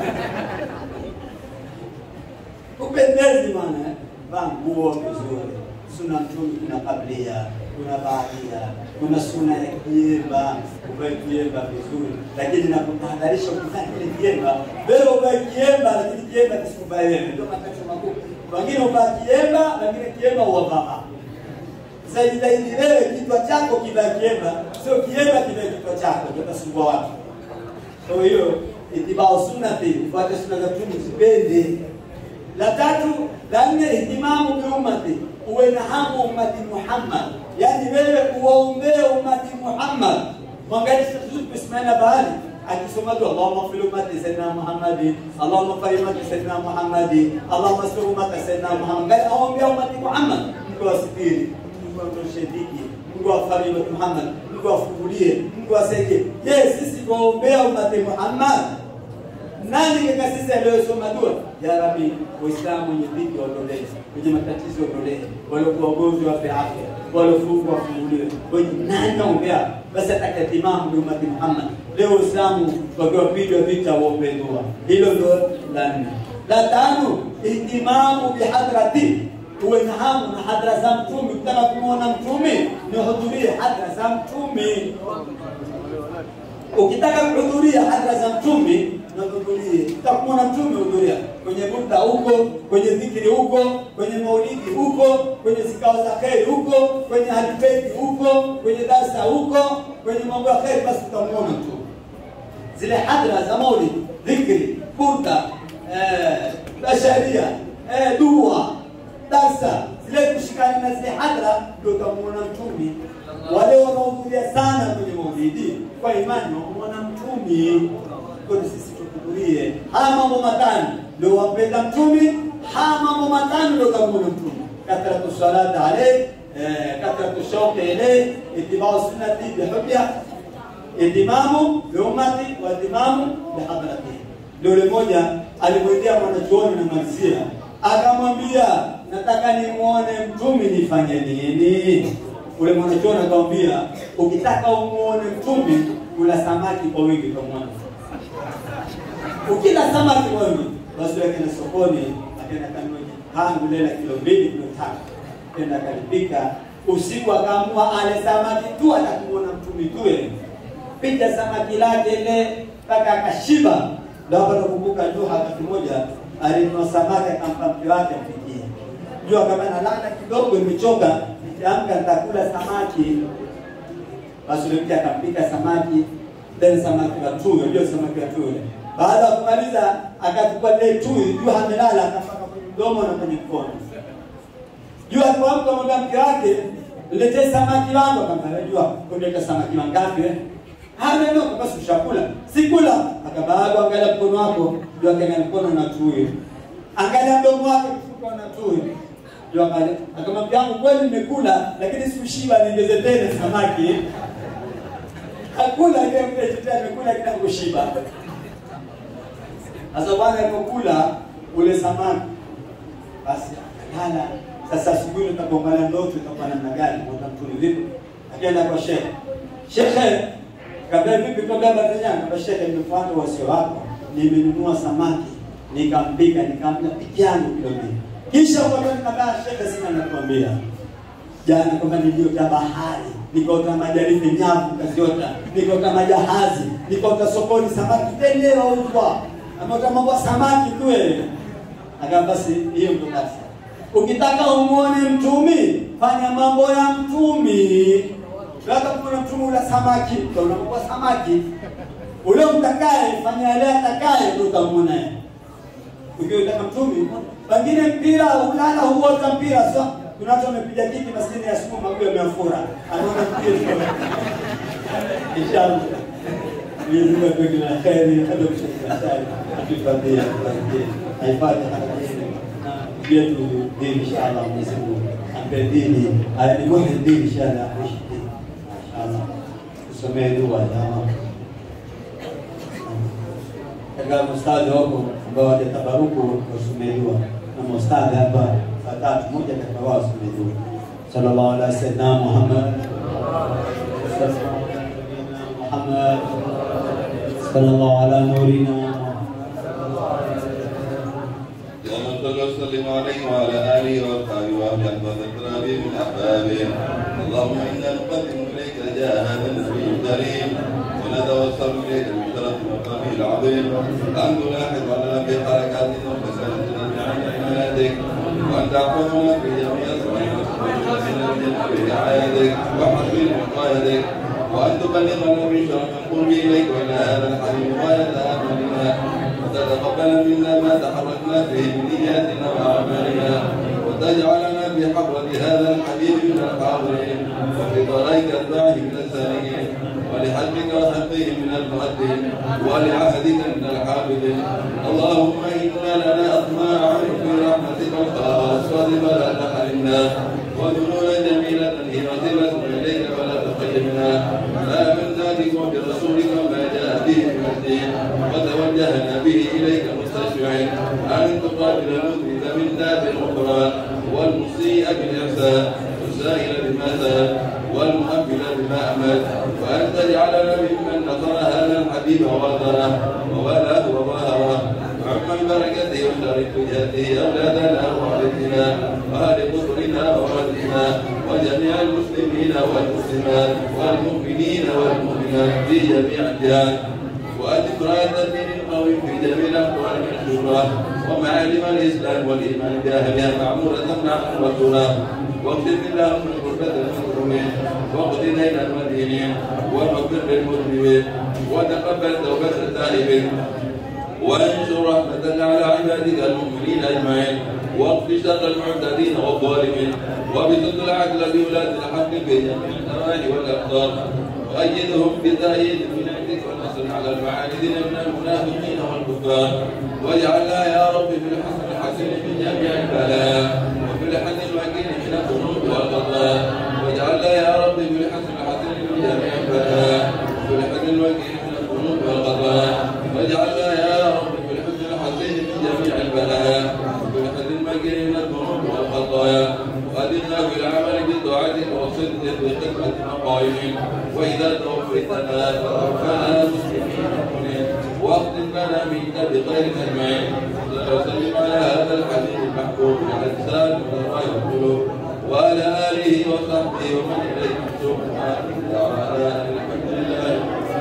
E: upendezi bwana vaa nguo vizuri. Sunna Mtume kuna kablia, kuna baadia, kuna sunna ya kiemba, uvae kiemba vizuri. Lakini nakutahadharisha ukifanya kile kiemba, wewe uvae kiemba lakini kiemba kisikuvae wewe. Ndio matatizo makubwa. Wengine uvae kiemba lakini kiemba uwavaa. Sasa jitahidi wewe kichwa chako kivae kiemba, sio kiemba kivae kichwa chako, utasumbua watu. Kwa hiyo itibau sunnati, fuata sunna za Mtume usipende. La tatu, la nne ihtimamu bi ummati. Uwe na hamu ummati Muhammad. Yaani wewe uwaombee ummati Muhammad. Mwangalie sisi tusimama bahali akisoma dua Allahumma fil ummati sayyidina Muhammad, Allahumma fil ummati sayyidina Muhammad, Allahumma astur ummati sayyidina Muhammad. Gani aombea ummati Muhammad? Mungu asitiri, Mungu atoshediki, Mungu afanye ummati Muhammad, Mungu afungulie, Mungu asaidie. Je, sisi tuombea ummati Muhammad? Nani kaka sisi aliyosoma dua? Ya Rabbi, Waislamu wenye dhiki waondolee, wenye matatizo waondolee, waliokuwa wagonjwa wape afya, waliofungwa wafunguliwe. Wenye nani naombea? Basi atakatimamu bi ummati Muhammad. Leo Uislamu wakiwapigwa vita waombe dua. Hilo ndio la nne. La tano, ihtimamu bi hadrati. Uwe na hamu na hadra za Mtume. Ukitaka kumuona Mtume, ni hudhurie hadra za Mtume. Ukitaka kuhudhuria hadra za Mtume, na hudhurie. Utakumwona Mtume hudhuria kwenye burda huko, kwenye dhikri huko, kwenye maulidi huko, kwenye zikao za kheri huko, kwenye hadibeti huko, kwenye darsa huko, kwenye mambo ya kheri, basi utamwona Mtume. Zile hadra za maulidi, dhikri, burda, eh, basharia, eh, dua, darsa, zile kushikana na zile hadra ndio utamwona Mtume. Wale wanaohudhuria sana kwenye maulidi kwa imani wanamuona Mtume. Kwa sisi tukuhudhurie haya mambo matano ndio wampenda Mtume, haya mambo matano ndio kumuona Mtume. كثرة الصلاة عليه، كثرة الشوق إليه، اتباع السنة بحبها، itimamu biummati wa itimamu bihadratihi. Yule mmoja alimwendea mwanachuoni na malizia, akamwambia nataka nimuone mtume nifanye nini? Ule mwanachuoni akamwambia ukitaka umuone mtume kula samaki kwa wingi kwa mwana. Ukila samaki kwa wingi basi akaenda sokoni akaenda kanunua hangu lela kilo mbili kilo tatu. Akaenda kalipika usiku akaamua ale samaki tu atakuona mtume tu. Picha samaki lake ile mpaka akashiba. Ndio hapo nakumbuka Juha wakati mmoja alinunua samaki akampa mke wake apikie. Juha kama na lana kidogo imechoka, nikiamka nitakula samaki. Basi yule mke akampika samaki, then samaki wa tuyo, ndio samaki wa tuyo. Baada ya kumaliza akachukua ile tuyo, Juha amelala akapaka kwenye mdomo na kwenye mkono. Juha alipoamka mwambia mke wake, "Niletee samaki wangu." Akamwambia, "Juha, kuleta samaki wangapi wewe?" Hana ndio basi ushakula. Sikula. Akabaga angalia mkono wako, ndio akaangalia mkono na tuyo. Angalia mdomo wako mfuko na tuyo. Ndio angalia. Akamwambia yangu kweli nimekula lakini sikushiba niongeze tena samaki. Hakula ile mteja tena nimekula kila kushiba. Sasa bwana alipokula ule samaki basi akala. Sasa asubuhi nitakombana ndoto itakuwa namna gani? Kwa mtu vipi? Akaenda kwa shehe. Shehe kabla vipi kwa baba tena kwa shehe nimefuata wasio wako nimenunua samaki nikampika nikamla piki yangu kilo mbili kisha kwa nikamwambia shehe sina nakwambia jana kwamba niliota bahari nikaota majarife nyavu kaziota nikaota majahazi nikaota sokoni samaki tele wauzwa ameota mambo samaki tu wewe akamba basi hiyo ndo basi ukitaka umuone mtumi fanya mambo ya mtumi. Labda kuna mtume ula samaki, ndio unapokuwa samaki. Ule mtakaye fanya yale atakaye ndio utamuona yeye. Ukiwa mtume, wengine mpira ulala huota mpira sasa. Kuna watu wamepiga kiki maskini ya siku maguu yamefura. Anaona mpira. Inshallah. Mwenyezi Mungu na kheri, hadi kushukuru. Atupatie, atupatie. Haifai hata yetu dini inshallah Mwenyezi Mungu. Ampe dini, alimwone dini inshallah. Tusomee dua jamaa. Katika mstari wako ambao hajatabaruku tusomee dua. Na mstari hapa watatu moja katika wao tusomee dua. Sallallahu alaihi wasallam Muhammad. Muhammad. Sallallahu ala nurina.
A: وسلم عليه وعلى اله وصحبه واهل وذكر من احبابه. اللهم انا نقدم اليك جاء هذا النبي الكريم ونتوسل اليك بشرف مقامه العظيم ان تلاحظ لنا في حركاتنا وسكناتنا بعين عنايتك وان تعفونا في جميع اسرارنا وسكناتنا برعايتك وحسن وقايتك وان تبلغنا بشرف القرب اليك والى هذا الحبيب غايه امالنا وتتقبل منا ما تحركنا فيه بنياتنا واعمالنا وتجعلنا في حضرة هذا الحبيب من الحاضرين وفي طريق الداعي من السالكين ولحجك وحقه من المؤدين ولعهدك من الحافظين. اللهم انا لنا اطماع في رحمتك الخاصة فلا تحرمنا وذنونا جميلة هي وسيلة اليك فلا تقيمنا آمنا بك وبرسولك ما جاء به من الدين وتوجهنا به اليك مستشفعين ان تقابل المذنب منا بالغفران والمسيء بالاحسان والسائل بما سال والمؤمل بما امل وان تجعلنا ممن نصر هذا الحبيب وغادره وولاه وظاهره وعم بركته وشرك جهته اولادنا ووالدنا واهل قصرنا ووالدنا وجميع المسلمين والمسلمات والمؤمنين والمؤمنات في جميع الجهات وأدم راية الدين القوي في جميع الأقوال المنشورة ومعالم الإسلام والإيمان بأهلها معمورة معمورة واغفر اللهم غربة المظلومين واقض دين المدينين واغفر للمذنبين وتقبل توبة التائبين وانشر رحمتك على عبادك المؤمنين أجمعين واقض شر المعتدين والظالمين وبسط العدل بولاة الحق في جميع النواحي والأقدار وأيدهم بتأييد من عندك والنصر على المعاندين من المنافقين والكفار واجعلنا يا رب في الحسن الحسن من جميع البلاء وفي الحسن الوكيل ومكن من الذنوب والخطايا وأدلنا في العمل بطاعة وصدق بخدمة مقايم وإذا توفيتنا توفنا مسلمين مؤمنين واختم لنا منك بخير أجمعين صل وسلم على هذا الحبيب المحبوب على الإسلام والرأي والقلوب وعلى آله وصحبه ومن إليه منسوب وعلى آله الحمد لله.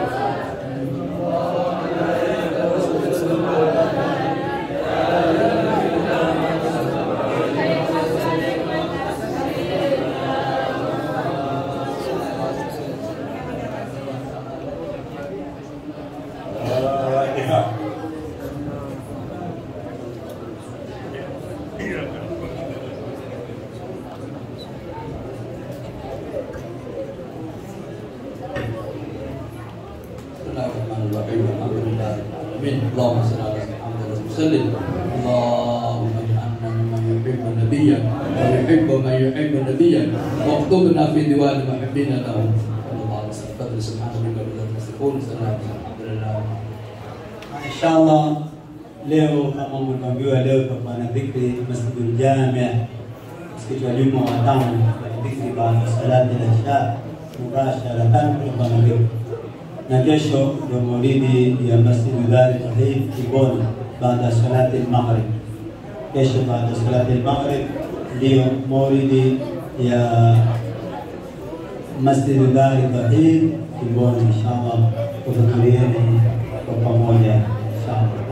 G: اللهم صل على محمد وسلم. اللهم اجعلنا ممن يحب نبيا ويحب من يحب نبيا واكتبنا في ديوان محبين له. الله عليه سبحان ربك رب العزة يصفون سلام الحمد لله.
E: Inshallah leo kama mlivyoambiwa leo tutakuwa na dhikri Masjidul Jami' msikiti wa Juma wa tano kwa dhikri baada ya salati al-isha mubasharatan kwa dhikri. Na kesho ndio maulidi ya Masjid Dar Tauhid Kiboni baada ya salati al-maghrib. Kesho baada ya salati al-maghrib ndio maulidi ya Masjid Dar Tauhid Kiboni. Inshallah tuhudhurieni kwa pamoja inshallah.